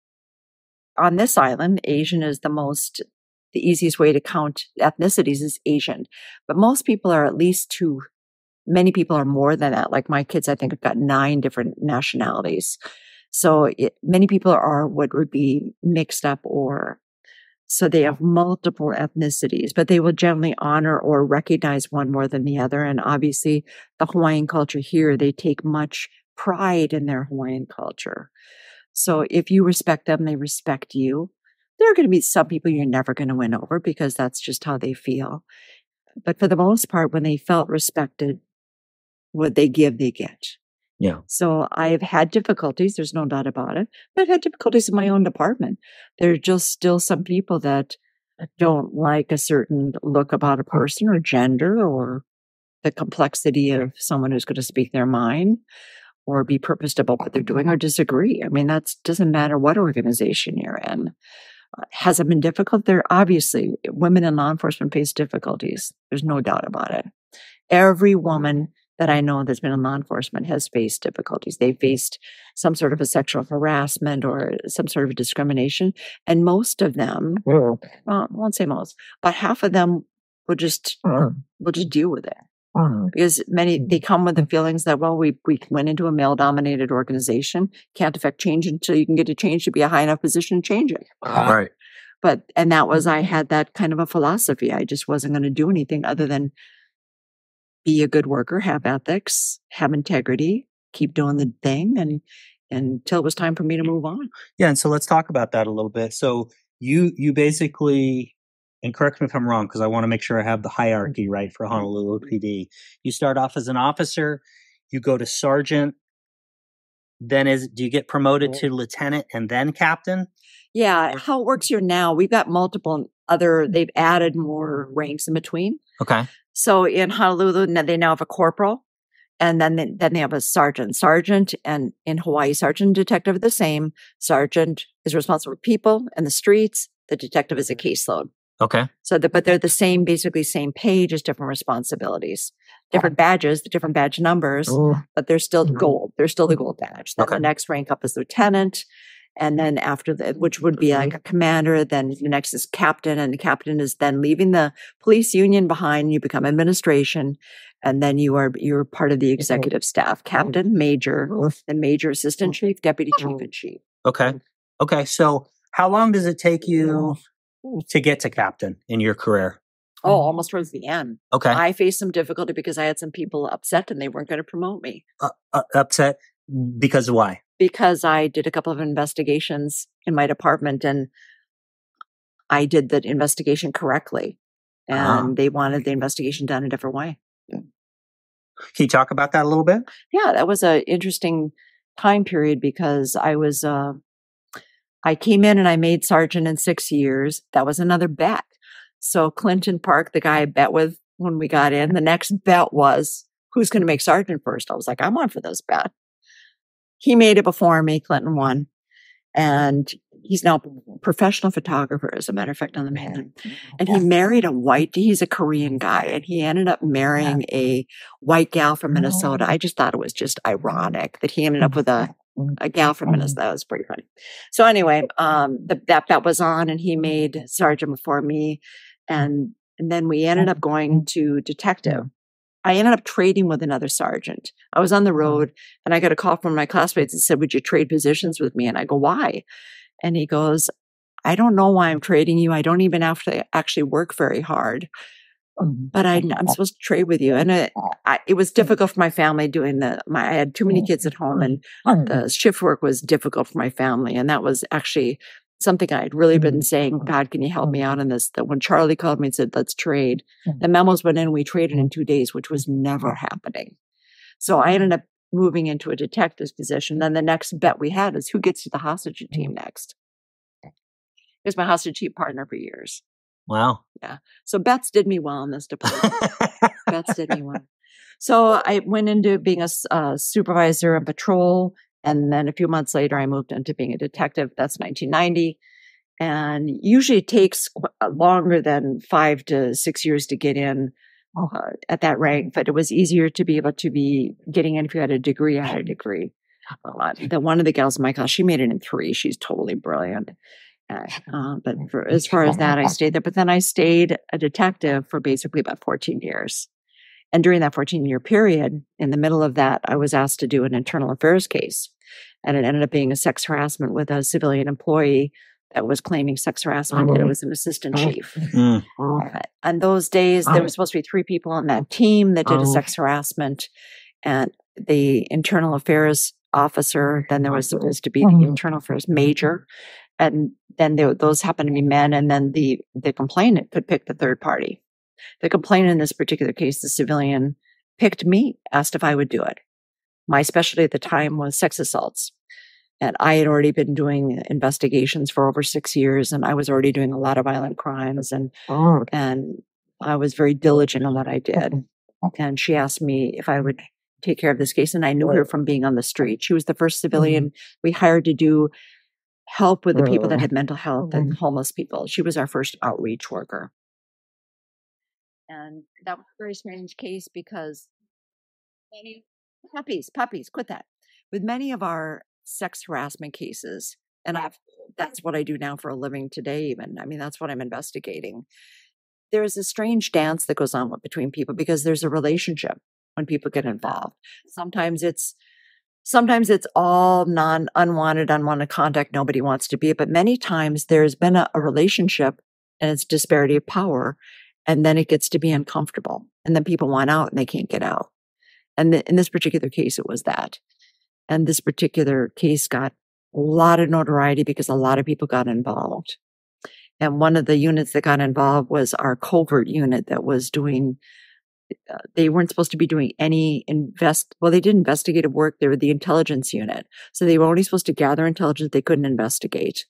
on this island, Asian is the most, the easiest way to count ethnicities is Asian. But most people are at least two. Many people are more than that. Like my kids, I think have got nine different nationalities. So it, many people are what would be mixed up, or so they have multiple ethnicities, but they will generally honor or recognize one more than the other. And obviously the Hawaiian culture here, they take much pride in their Hawaiian culture. So if you respect them, they respect you. There are going to be some people you're never going to win over because that's just how they feel. But for the most part, when they felt respected, what they give, they get. Yeah. So I've had difficulties. There's no doubt about it. But I've had difficulties in my own department. There are just still some people that don't like a certain look about a person or gender or the complexity of someone who's going to speak their mind or be purposed about what they're doing or disagree. I mean, that doesn't matter what organization you're in. Has it been difficult? There obviously, women in law enforcement face difficulties. There's no doubt about it. Every woman that I know that's been in law enforcement has faced difficulties. They faced some sort of a sexual harassment or some sort of discrimination. And most of them, well, I won't say most, but half of them will just, will just deal with it. Because many, they come with the feelings that, well, we, we went into a male dominated organization, can't affect change until you can get a change to be a high enough position to change it. Right. But, and that was, I had that kind of a philosophy. I just wasn't going to do anything other than be a good worker, have ethics, have integrity, keep doing the thing, and, and until it was time for me to move on. Yeah. And so let's talk about that a little bit. So you, you basically, and correct me if I'm wrong, because I want to make sure I have the hierarchy right for Honolulu P D. You start off as an officer, you go to sergeant, then is, do you get promoted to lieutenant and then captain? Yeah. How it works here now, we've got multiple other, they've added more ranks in between. Okay. So in Honolulu, they now have a corporal, and then they, then they have a sergeant. Sergeant, and in Hawaii, sergeant and detective are the same. Sergeant is responsible for people and the streets. The detective is a caseload. Okay. So, the, but they're the same, basically same pay, just different responsibilities, different badges, the different badge numbers, oh. but they're still gold. They're still the gold badge. Then okay. The next rank up is lieutenant. And then after that, which would be like a commander, then the next is captain, and the captain is then leaving the police union behind. You become administration, and then you are, you're part of the executive staff, captain, major, then major, assistant chief, deputy chief, and chief. Okay. Okay. So how long does it take you to get to captain in your career? Oh, almost towards the end. Okay. I faced some difficulty because I had some people upset and they weren't going to promote me. Uh, uh, upset because why? Because I did a couple of investigations in my department and I did the investigation correctly. And uh-huh. they wanted the investigation done a different way. Can you talk about that a little bit? Yeah, that was an interesting time period because I was, uh, I came in and I made sergeant in six years. That was another bet. So Clinton Park, the guy I bet with when we got in, the next bet was, who's going to make sergeant first? I was like, I'm on for this bet. He made it before me. Clinton won. And he's now a professional photographer, as a matter of fact, on the mainland. And he married a white, he's a Korean guy, and he ended up marrying a white gal from Minnesota. I just thought it was just ironic that he ended up with a, a gal from Minnesota. That was pretty funny. So anyway, um, the, that bet was on, and he made sergeant before me. And, and then we ended up going to detective. I ended up trading with another sergeant. I was on the road and I got a call from my classmates and said, would you trade positions with me? And I go, why? And he goes, I don't know why I'm trading you. I don't even have to actually work very hard, but I, I'm supposed to trade with you. And it, I, it was difficult for my family doing the, my, I had too many kids at home, and the shift work was difficult for my family. And that was actually something I'd really been saying, God, can you help me out on this? That when Charlie called me and said, let's trade, the memos went in, we traded in two days, which was never happening. So I ended up moving into a detective's position. Then the next bet we had is who gets to the hostage team next. It was my hostage team partner for years. Wow. Yeah. So bets did me well in this department. Bets did me well. So I went into being a uh, supervisor on patrol. And then a few months later, I moved into being a detective. That's nineteen ninety. And usually it takes longer than five to six years to get in uh, at that rank. But it was easier to be able to be getting in if you had a degree. I had a degree. Uh, the one of the gals in my class, she made it in three. She's totally brilliant. Uh, uh, but for, as far as that, I stayed there. But then I stayed a detective for basically about fourteen years. And during that fourteen-year period, in the middle of that, I was asked to do an internal affairs case. And it ended up being a sex harassment with a civilian employee that was claiming sex harassment. And it was an assistant chief. Mm. Uh, and those days, there were supposed to be three people on that team that did a sex harassment. And the internal affairs officer, then there was supposed to be the internal affairs major. And then there, those happened to be men. And then the, the complainant could pick the third party. The complainant in this particular case, the civilian, picked me, asked if I would do it. My specialty at the time was sex assaults. And I had already been doing investigations for over six years, and I was already doing a lot of violent crimes. And, oh. and I was very diligent in what I did. And she asked me if I would take care of this case. And I knew her from being on the street. She was the first civilian we hired to do help with the people that had mental health and homeless people. She was our first outreach worker. And that was a very strange case because many puppies, puppies, quit that. With many of our sex harassment cases, and I've, that's what I do now for a living today, even. I mean, that's what I'm investigating. There's a strange dance that goes on between people because there's a relationship when people get involved. Sometimes it's Sometimes it's all non unwanted, unwanted contact. Nobody wants to be it. But many times there's been a, a relationship and it's disparity of power. And then it gets to be uncomfortable. And then people want out and they can't get out. And th- in this particular case, it was that. And this particular case got a lot of notoriety because a lot of people got involved. And one of the units that got involved was our covert unit that was doing, uh, they weren't supposed to be doing any invest, well, they did investigative work. They were the intelligence unit. So they were only supposed to gather intelligence. They couldn't investigate.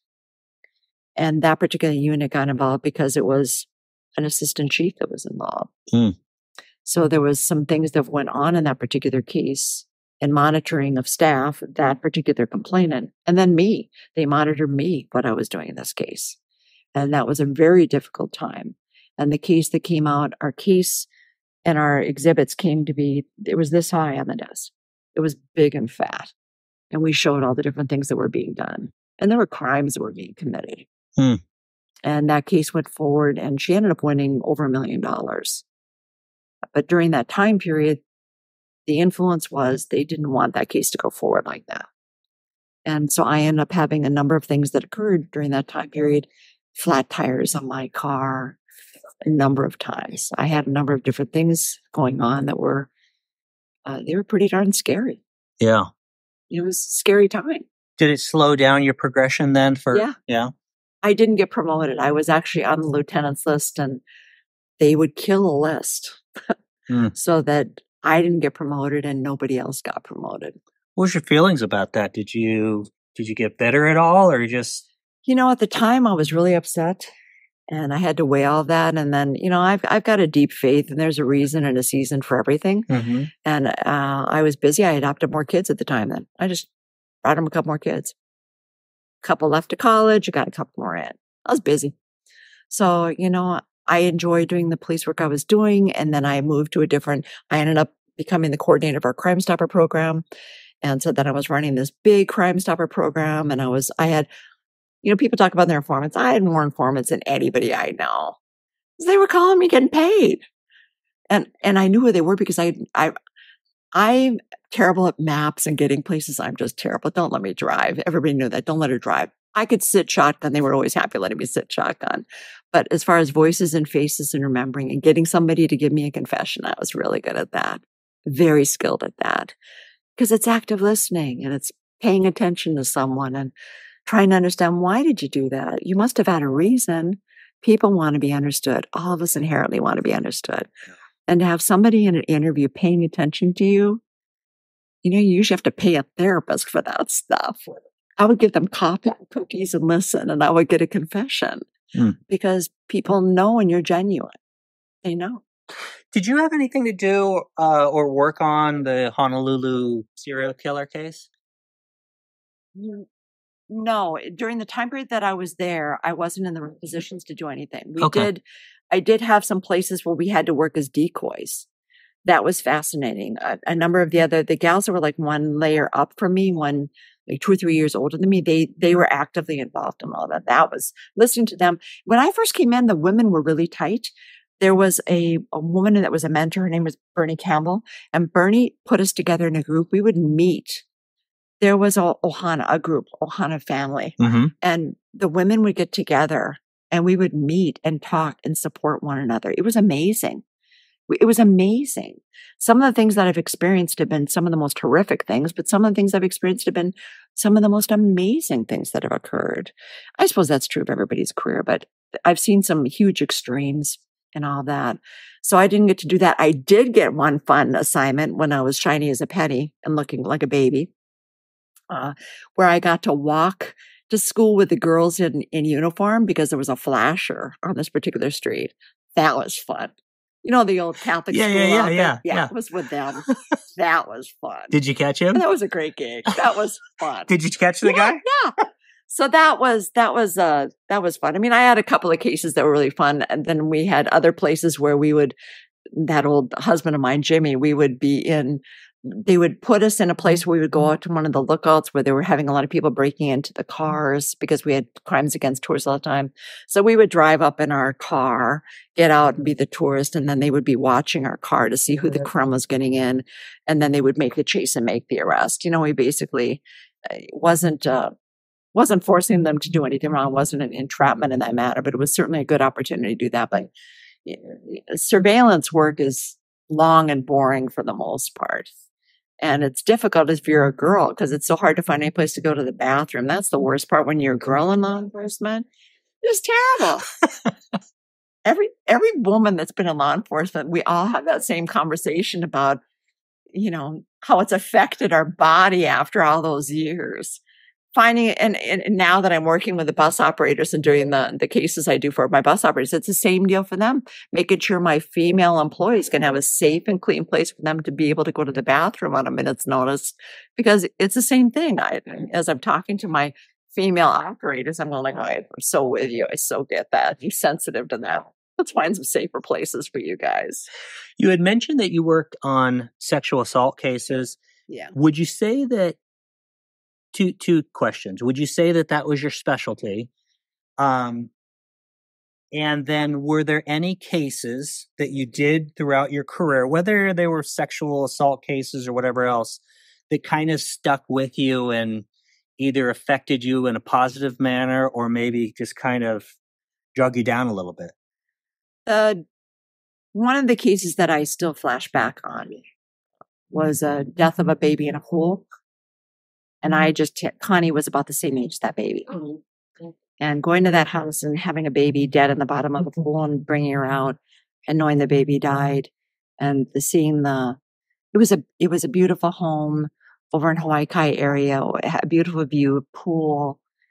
And that particular unit got involved because it was an assistant chief that was involved. Mm. So there was some things that went on in that particular case and monitoring of staff, that particular complainant, and then me. They monitored me, what I was doing in this case. And that was a very difficult time. And the case that came out, our case and our exhibits came to be, it was this high on the desk. It was big and fat. And we showed all the different things that were being done. And there were crimes that were being committed. Hmm. And that case went forward and she ended up winning over a million dollars. But during that time period, the influence was they didn't want that case to go forward like that. And so I ended up having a number of things that occurred during that time period. Flat tires on my car a number of times. I had a number of different things going on that were, uh, they were pretty darn scary. Yeah. It was a scary time. Did it slow down your progression then for, yeah. yeah. I didn't get promoted. I was actually on the lieutenant's list and they would kill a list mm. so that I didn't get promoted and nobody else got promoted. What was your feelings about that? Did you, did you get better at all or just? You know, at the time I was really upset and I had to weigh all of that. And then, you know, I've, I've got a deep faith and there's a reason and a season for everything. Mm-hmm. And uh, I was busy. I adopted more kids at the time then. I just brought them a couple more kids. A couple left to college. I got a couple more in. I was busy. So, you know, I enjoyed doing the police work I was doing. And then I moved to a different, I ended up becoming the coordinator of our Crime Stopper program. And so then I was running this big Crime Stopper program. And I was, I had, you know, people talk about their informants. I had more informants than anybody I know. They were calling me getting paid. And, and I knew who they were because I, I, I'm terrible at maps and getting places. I'm just terrible. Don't let me drive. Everybody knew that. Don't let her drive. I could sit shotgun. They were always happy letting me sit shotgun. But as far as voices and faces and remembering and getting somebody to give me a confession, I was really good at that. Very skilled at that. Because it's active listening and it's paying attention to someone and trying to understand, why did you do that? You must have had a reason. People want to be understood. All of us inherently want to be understood. And to have somebody in an interview paying attention to you, you know, you usually have to pay a therapist for that stuff. I would give them coffee and cookies and listen, and I would get a confession mm. because people know when you're genuine. They know. Did you have anything to do uh, or work on the Honolulu serial killer case? No. During the time period that I was there, I wasn't in the right positions to do anything. We okay. did. I did have some places where we had to work as decoys. That was fascinating. A, a number of the other, the gals that were like one layer up from me, one like two or three years older than me, they they were actively involved in all that. That was listening to them. When I first came in, the women were really tight. There was a, a woman that was a mentor. Her name was Bernie Campbell. And Bernie put us together in a group. We would meet. There was a Ohana, a group, Ohana family. Mm-hmm. And the women would get together and we would meet and talk and support one another. It was amazing. It was amazing. Some of the things that I've experienced have been some of the most horrific things, but some of the things I've experienced have been some of the most amazing things that have occurred. I suppose that's true of everybody's career, but I've seen some huge extremes and all that. So I didn't get to do that. I did get one fun assignment when I was shiny as a penny and looking like a baby, uh, where I got to walk to school with the girls in, in uniform because there was a flasher on this particular street. That was fun. You know, the old Catholic yeah, school yeah, yeah, outfit? yeah, yeah. Yeah, it was with them. That was fun. Did you catch him? That was a great gig. That was fun. Did you catch the yeah, guy? Yeah. So that was, that was, uh, that was fun. I mean, I had a couple of cases that were really fun. And then we had other places where we would, that old husband of mine, Jimmy, we would be in, they would put us in a place where we would go out to one of the lookouts where they were having a lot of people breaking into the cars because we had crimes against tourists all the time. So we would drive up in our car, get out and be the tourist, and then they would be watching our car to see who the crime was getting in. And then they would make the chase and make the arrest. You know, we basically uh, wasn't, uh, wasn't forcing them to do anything wrong. It wasn't an entrapment in that matter, but it was certainly a good opportunity to do that. But you know, surveillance work is long and boring for the most part. And it's difficult if you're a girl because it's so hard to find any place to go to the bathroom. That's the worst part when you're a girl in law enforcement. It's terrible. every every woman that's been in law enforcement, we all have that same conversation about, you know, how it's affected our body after all those years. Finding it, and, and now that I'm working with the bus operators and doing the, the cases I do for my bus operators, it's the same deal for them, making sure my female employees can have a safe and clean place for them to be able to go to the bathroom on a minute's notice, because it's the same thing. I, as I'm talking to my female operators, I'm going like, oh, I'm so with you. I so get that. You're sensitive to that. Let's find some safer places for you guys. You had mentioned that you worked on sexual assault cases. Yeah. Would you say that Two two questions. Would you say that that was your specialty? Um, and then were there any cases that you did throughout your career, whether they were sexual assault cases or whatever else, that kind of stuck with you and either affected you in a positive manner or maybe just kind of drug you down a little bit? Uh, one of the cases that I still flash back on was a death of a baby in a pool. And I just, Connie was about the same age as that baby. Mm-hmm. And going to that house and having a baby dead in the bottom of the pool and bringing her out and knowing the baby died and the seeing the, it was a, it was a beautiful home over in Hawaii area, a beautiful view, pool.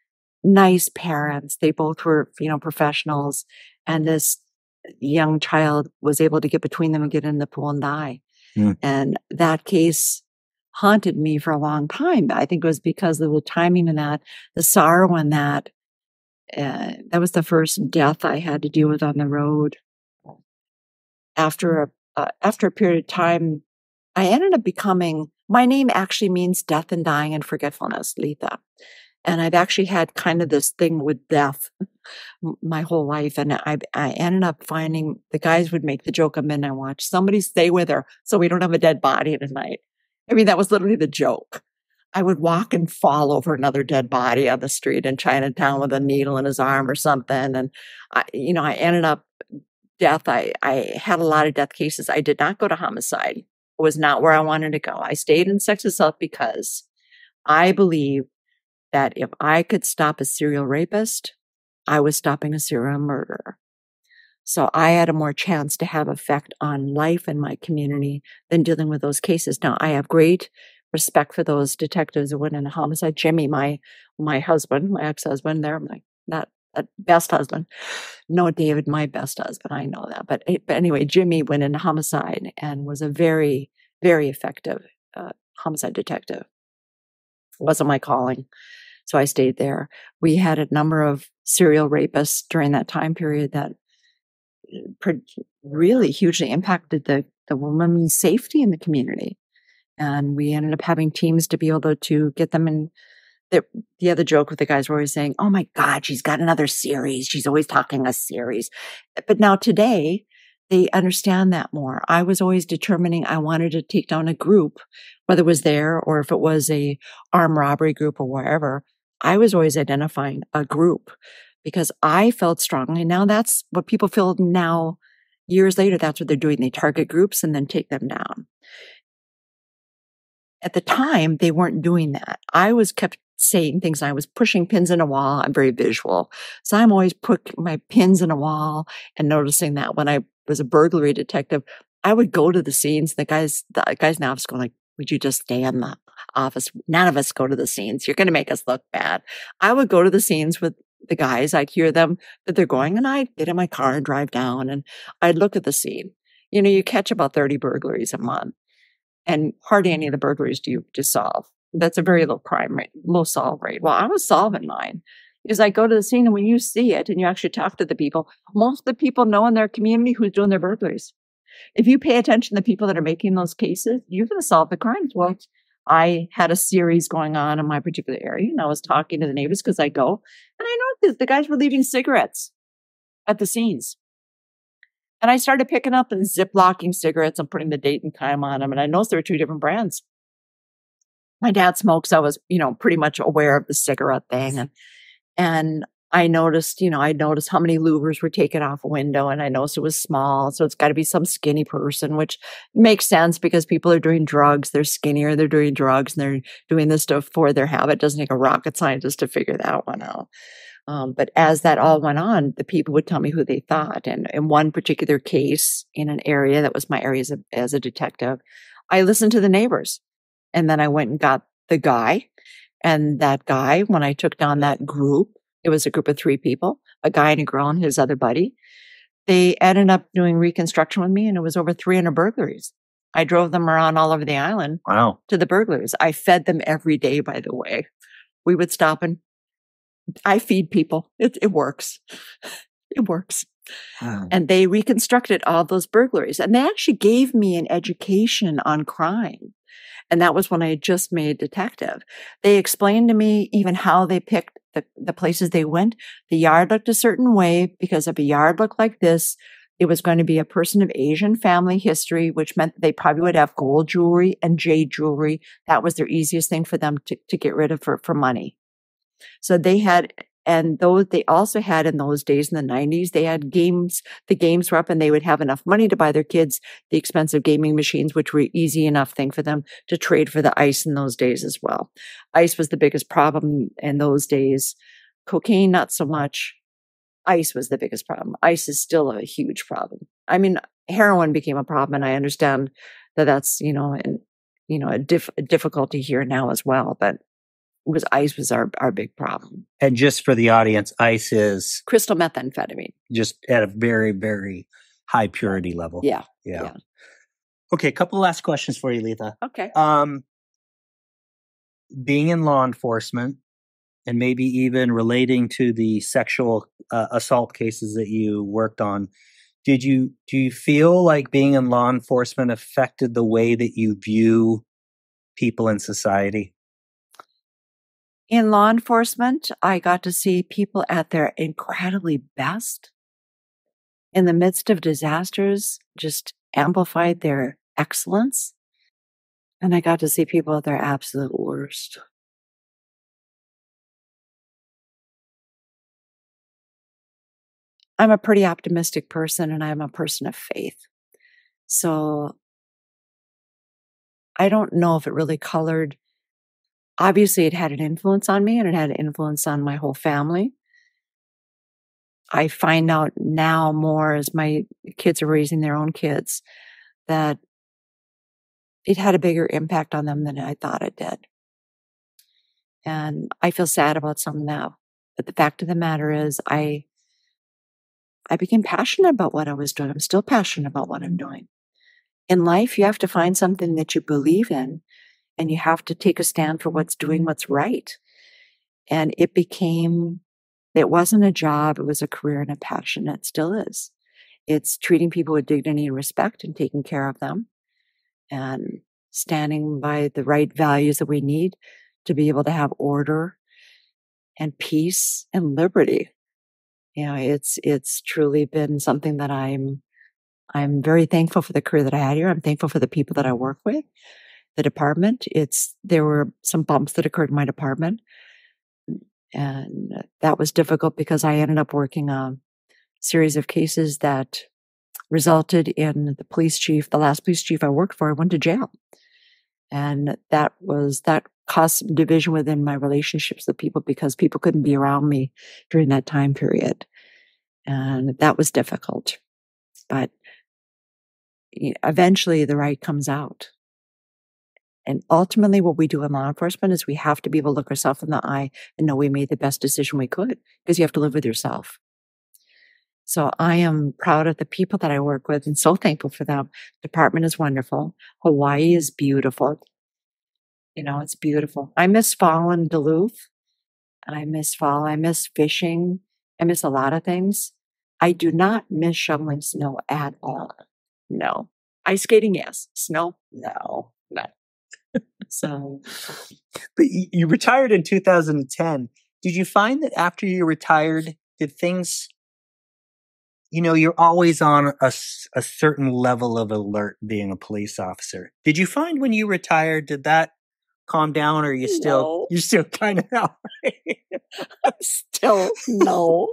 nice parents. They both were, you know, professionals. And this young child was able to get between them and get in the pool and die. Mm. And that case haunted me for a long time. I think it was because of the timing in that, the sorrow in that. Uh, that was the first death I had to deal with on the road. After a uh, after a period of time, I ended up becoming, my name actually means death and dying and forgetfulness, Letha. And I've actually had kind of this thing with death my whole life. And I, I ended up finding the guys would make the joke of midnight watch. Somebody stay with her so we don't have a dead body tonight. I mean, that was literally the joke. I would walk and fall over another dead body on the street in Chinatown with a needle in his arm or something. And I, you know, I ended up death. I, I had a lot of death cases. I did not go to homicide. It was not where I wanted to go. I stayed in sex assault because I believe that if I could stop a serial rapist, I was stopping a serial murderer. So I had a more chance to have effect on life in my community than dealing with those cases. Now, I have great respect for those detectives who went into homicide. Jimmy, my my husband, my ex-husband, they're my not a best husband. No, David, my best husband. I know that. But, but anyway, Jimmy went into homicide and was a very, very effective uh, homicide detective. It wasn't my calling. So I stayed there. We had a number of serial rapists during that time period that really hugely impacted the, the women's safety in the community. And we ended up having teams to be able to get them in. The, the other joke with the guys were always saying, oh my God, she's got another series. She's always talking a series. But now today, they understand that more. I was always determining I wanted to take down a group, whether it was there or if it was a armed robbery group or wherever. I was always identifying a group because I felt strongly. Now that's what people feel now. Years later, that's what they're doing. They target groups and then take them down. At the time, they weren't doing that. I was kept saying things. I was pushing pins in a wall. I'm very visual. So I'm always putting my pins in a wall and noticing that when I was a burglary detective, I would go to the scenes. The guys, the guys in the office going like, would you just stay in the office? None of us go to the scenes. You're going to make us look bad. I would go to the scenes with the guys. I'd hear them that they're going and I'd get in my car and drive down and I'd look at the scene. You know, you catch about thirty burglaries a month. And hardly any of the burglaries do you just solve. That's a very low crime rate, low solve rate. Well, I was solving mine because I go to the scene and when you see it and you actually talk to the people, most of the people know in their community who's doing their burglaries. If you pay attention to the people that are making those cases, you're going to solve the crimes. Well, I had a series going on in my particular area and I was talking to the neighbors because I go and I noticed the guys were leaving cigarettes at the scenes. And I started picking up and ziplocking cigarettes and putting the date and time on them. And I noticed there were two different brands. My dad smokes. So I was, you know, pretty much aware of the cigarette thing. And, and I noticed, you know, I noticed how many louvers were taken off a window and I noticed it was small. So it's got to be some skinny person, which makes sense because people are doing drugs. They're skinnier. They're doing drugs and they're doing this stuff for their habit. It doesn't take a rocket scientist to figure that one out. Um, but as that all went on, the people would tell me who they thought. And in one particular case in an area that was my area as a, as a detective, I listened to the neighbors. And then I went and got the guy. And that guy, when I took down that group, it was a group of three people, a guy and a girl and his other buddy. They ended up doing reconstruction with me and it was over three hundred burglaries. I drove them around all over the island. Wow. To the burglaries. I fed them every day, by the way. We would stop and I feed people. It, it works. It works. Wow. And they reconstructed all those burglaries. And they actually gave me an education on crime. And that was when I had just made detective. They explained to me even how they picked the, the places they went. The yard looked a certain way because if a yard looked like this, it was going to be a person of Asian family history, which meant that they probably would have gold jewelry and jade jewelry. That was their easiest thing for them to, to get rid of for, for money. So they had, and those they also had in those days in the nineties, they had games, the games were up and they would have enough money to buy their kids the expensive gaming machines, which were easy enough thing for them to trade for the ice in those days as well. Ice was the biggest problem in those days. Cocaine, not so much. Ice was the biggest problem. Ice is still a huge problem. I mean, heroin became a problem and I understand that that's, you know, and, you know, a, diff- a difficulty here now as well, but was ice was our, our big problem. And just for the audience, ice is crystal methamphetamine, just at a very, very high purity level. Yeah. Yeah. Yeah. Okay. A couple last questions for you, Letha. Okay. Um, being in law enforcement and maybe even relating to the sexual uh, assault cases that you worked on, did you, do you feel like being in law enforcement affected the way that you view people in society? In law enforcement, I got to see people at their incredibly best. In the midst of disasters, just amplified their excellence. And I got to see people at their absolute worst. I'm a pretty optimistic person, and I'm a person of faith. So I don't know if it really colored. Obviously, it had an influence on me, and it had an influence on my whole family. I find out now more as my kids are raising their own kids that it had a bigger impact on them than I thought it did. And I feel sad about some now. But the fact of the matter is, I I became passionate about what I was doing. I'm still passionate about what I'm doing. In life, you have to find something that you believe in, and you have to take a stand for what's doing what's right. And it became, it wasn't a job, it was a career and a passion. It still is. It's treating people with dignity and respect and taking care of them and standing by the right values that we need to be able to have order and peace and liberty. You know, it's, it's truly been something that I'm, I'm very thankful for the career that I had here. I'm thankful for the people that I work with, the department. It's, there were some bumps that occurred in my department, and that was difficult because I ended up working a series of cases that resulted in the police chief, the last police chief I worked for, went to jail. And that was, that caused some division within my relationships with people because people couldn't be around me during that time period. And that was difficult. But eventually the right comes out. And ultimately what we do in law enforcement is we have to be able to look ourselves in the eye and know we made the best decision we could, because you have to live with yourself. So I am proud of the people that I work with and so thankful for them. Department is wonderful. Hawaii is beautiful. You know, it's beautiful. I miss fall in Duluth. I miss fall. I miss fishing. I miss a lot of things. I do not miss shoveling snow at all. No. Ice skating, yes. Snow, no, no. So, but you retired in two thousand ten. Did you find that after you retired, did things, you know, you're always on a, a certain level of alert being a police officer. Did you find when you retired, did that calm down, or are you still, no. you're still kind of out? I'm still, no.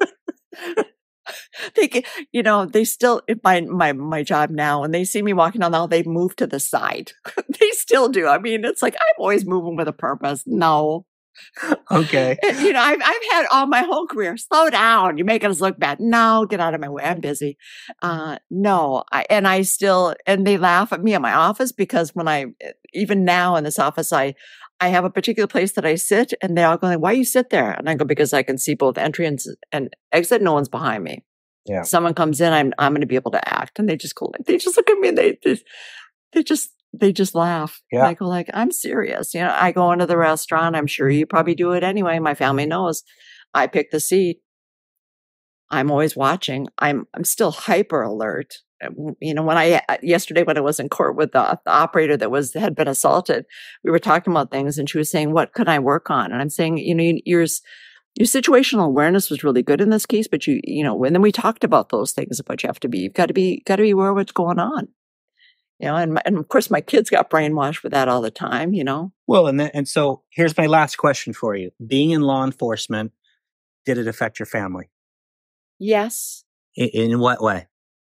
They, you know, they still, my, my, my job now, when they see me walking down the hall, they move to the side. They still do. I mean, it's like, I'm always moving with a purpose. No. Okay. And, you know, I've, I've had all my whole career, slow down. You're making us look bad. No, get out of my way. I'm busy. Uh, no. I, and I still, and they laugh at me at my office because when I, even now in this office, I, I have a particular place that I sit, and they all go, why you sit there? And I go, because I can see both entry and, and exit. No one's behind me. Yeah. Someone comes in, I'm, I'm going to be able to act. And they just go, like, they just look at me and they, they, they just, they just laugh. Yeah. I go like, I'm serious. You know, I go into the restaurant. I'm sure you probably do it anyway. My family knows I pick the seat. I'm always watching. I'm, I'm still hyper alert. You know, when I, yesterday when I was in court with the, the operator that was, had been assaulted, we were talking about things and she was saying, what could I work on? And I'm saying, you know, your, your situational awareness was really good in this case, but you, you know, and then we talked about those things about you have to be, you've got to be, got to be aware of what's going on. You know, and, my, and of course my kids got brainwashed with that all the time, you know? Well, and then, and so here's my last question for you. Being in law enforcement, did it affect your family? Yes. In, in what way?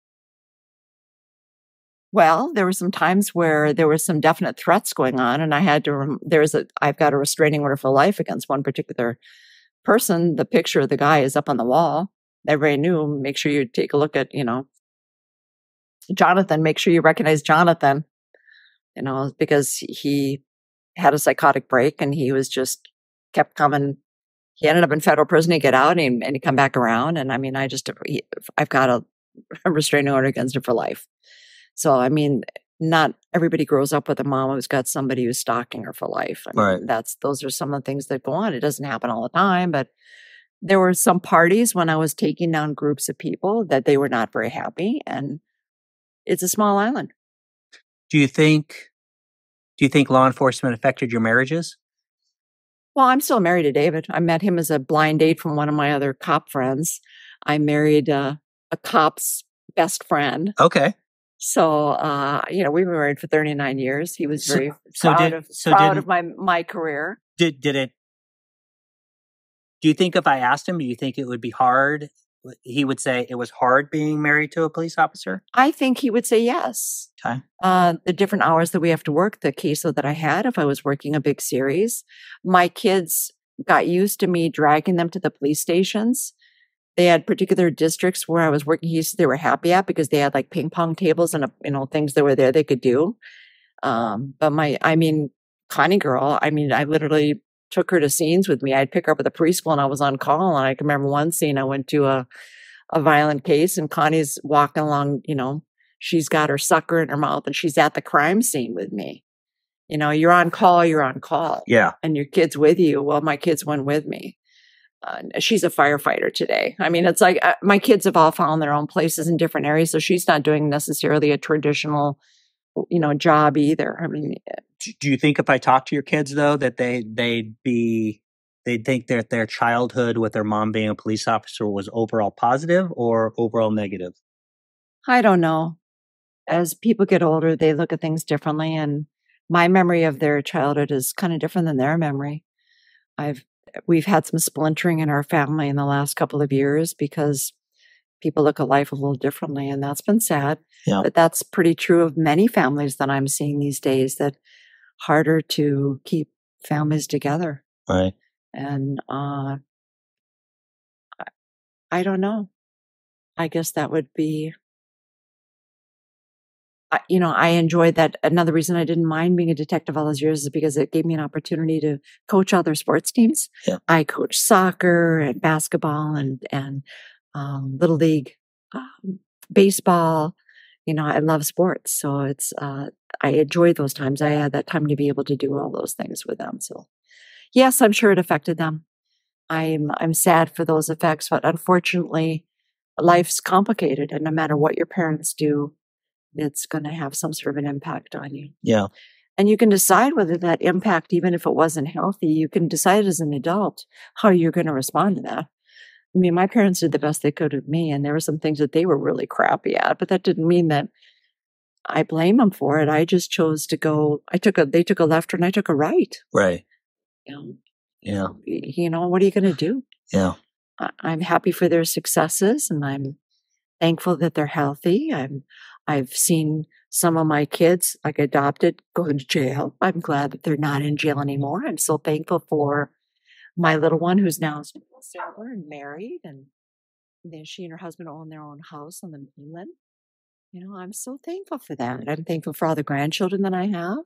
Well, there were some times where there were some definite threats going on, and I had to, there's a, I've got a restraining order for life against one particular person. The picture of the guy is up on the wall. Everybody knew, make sure you take a look at, you know, Jonathan, make sure you recognize Jonathan, you know, because he had a psychotic break and he was just kept coming. He ended up in federal prison. He get out and, and he come back around. And I mean, I just, he, I've got a, a restraining order against him for life. So, I mean, not everybody grows up with a mom who's got somebody who's stalking her for life. I mean, Right. that's, those are some of the things that go on. It doesn't happen all the time, but there were some parties when I was taking down groups of people that they were not very happy. And it's a small island. Do you think, do you think law enforcement affected your marriages? Well, I'm still married to David. I met him as a blind date from one of my other cop friends. I married uh, a cop's best friend. Okay. So, uh, you know, we've been married for thirty-nine years. He was very so, so proud, did, of, so proud did, of my, my career. Did, did it, do you think if I asked him, do you think it would be hard? He would say it was hard being married to a police officer? I think he would say yes. Okay. Uh, the different hours that we have to work, the caseload that I had, if I was working a big series, my kids got used to me dragging them to the police stations. They had particular districts where I was working. They were happy at because they had like ping pong tables and, you know, things that were there they could do. Um, but my, I mean, Connie girl, I mean, I literally took her to scenes with me. I'd pick her up at the preschool and I was on call. And I can remember one scene, I went to a, a violent case and Connie's walking along, you know, she's got her sucker in her mouth and she's at the crime scene with me. You know, you're on call, you're on call. Yeah. And your kid's with you. Well, my kids went with me. Uh, she's a firefighter today. I mean, it's like uh, my kids have all found their own places in different areas. So she's not doing necessarily a traditional, you know, job either. I mean, do you think if I talk to your kids though, that they, they'd be, they'd think that their childhood with their mom being a police officer was overall positive or overall negative? I don't know. As people get older, they look at things differently. And my memory of their childhood is kind of different than their memory. I've, we've had some splintering in our family in the last couple of years because people look at life a little differently. And that's been sad. Yeah. But that's pretty true of many families that I'm seeing these days, that harder to keep families together. Right. And uh, I, I don't know. I guess that would be, I, you know, I enjoyed that. Another reason I didn't mind being a detective all those years is because it gave me an opportunity to coach other sports teams. Yeah. I coached soccer and basketball and, and um, little league, um, baseball. You know, I love sports. So it's, uh, I enjoyed those times. I had that time to be able to do all those things with them. So yes, I'm sure it affected them. I'm, I'm sad for those effects, but unfortunately life's complicated and no matter what your parents do, it's going to have some sort of an impact on you. Yeah. And you can decide whether that impact, even if it wasn't healthy, you can decide as an adult how you're going to respond to that. I mean, my parents did the best they could with me, and there were some things that they were really crappy at, but that didn't mean that I blame them for it. I just chose to go, I took a, they took a left and I took a right. Right. You know, yeah. You know, what are you going to do? Yeah. I, I'm happy for their successes and I'm thankful that they're healthy. I'm, I've seen some of my kids, like adopted, go to jail. I'm glad that they're not in jail anymore. I'm so thankful for my little one who's now sober and married, and then she and her husband own their own house on the mainland. You know, I'm so thankful for that. I'm thankful for all the grandchildren that I have.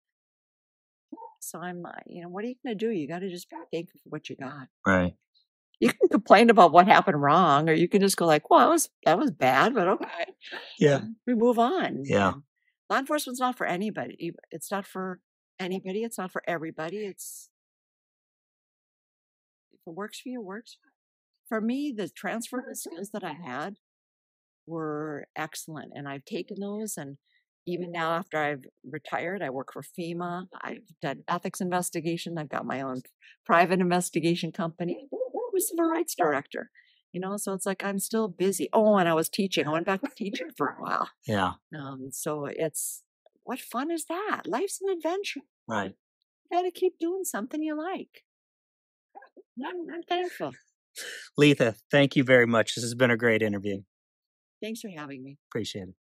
So I'm, you know, what are you going to do? You got to just be thankful for what you got. Right. You can complain about what happened wrong, or you can just go like, well, that was, that was bad, but okay. Yeah. We move on. Yeah. Law enforcement's not for anybody. It's not for anybody. It's not for everybody. It's, if it works for you, it works. For me, the transfer of skills that I had were excellent. And I've taken those. And even now, after I've retired, I work for FEMA. I've done ethics investigation. I've got my own private investigation company. I was a civil rights director. You know, so it's like I'm still busy. Oh, and I was teaching. I went back to teaching for a while. Yeah. Um, so it's, what fun is that? Life's an adventure. Right. You got to keep doing something you like. I'm, I'm thankful. Letha, thank you very much. This has been a great interview. Thanks for having me. Appreciate it.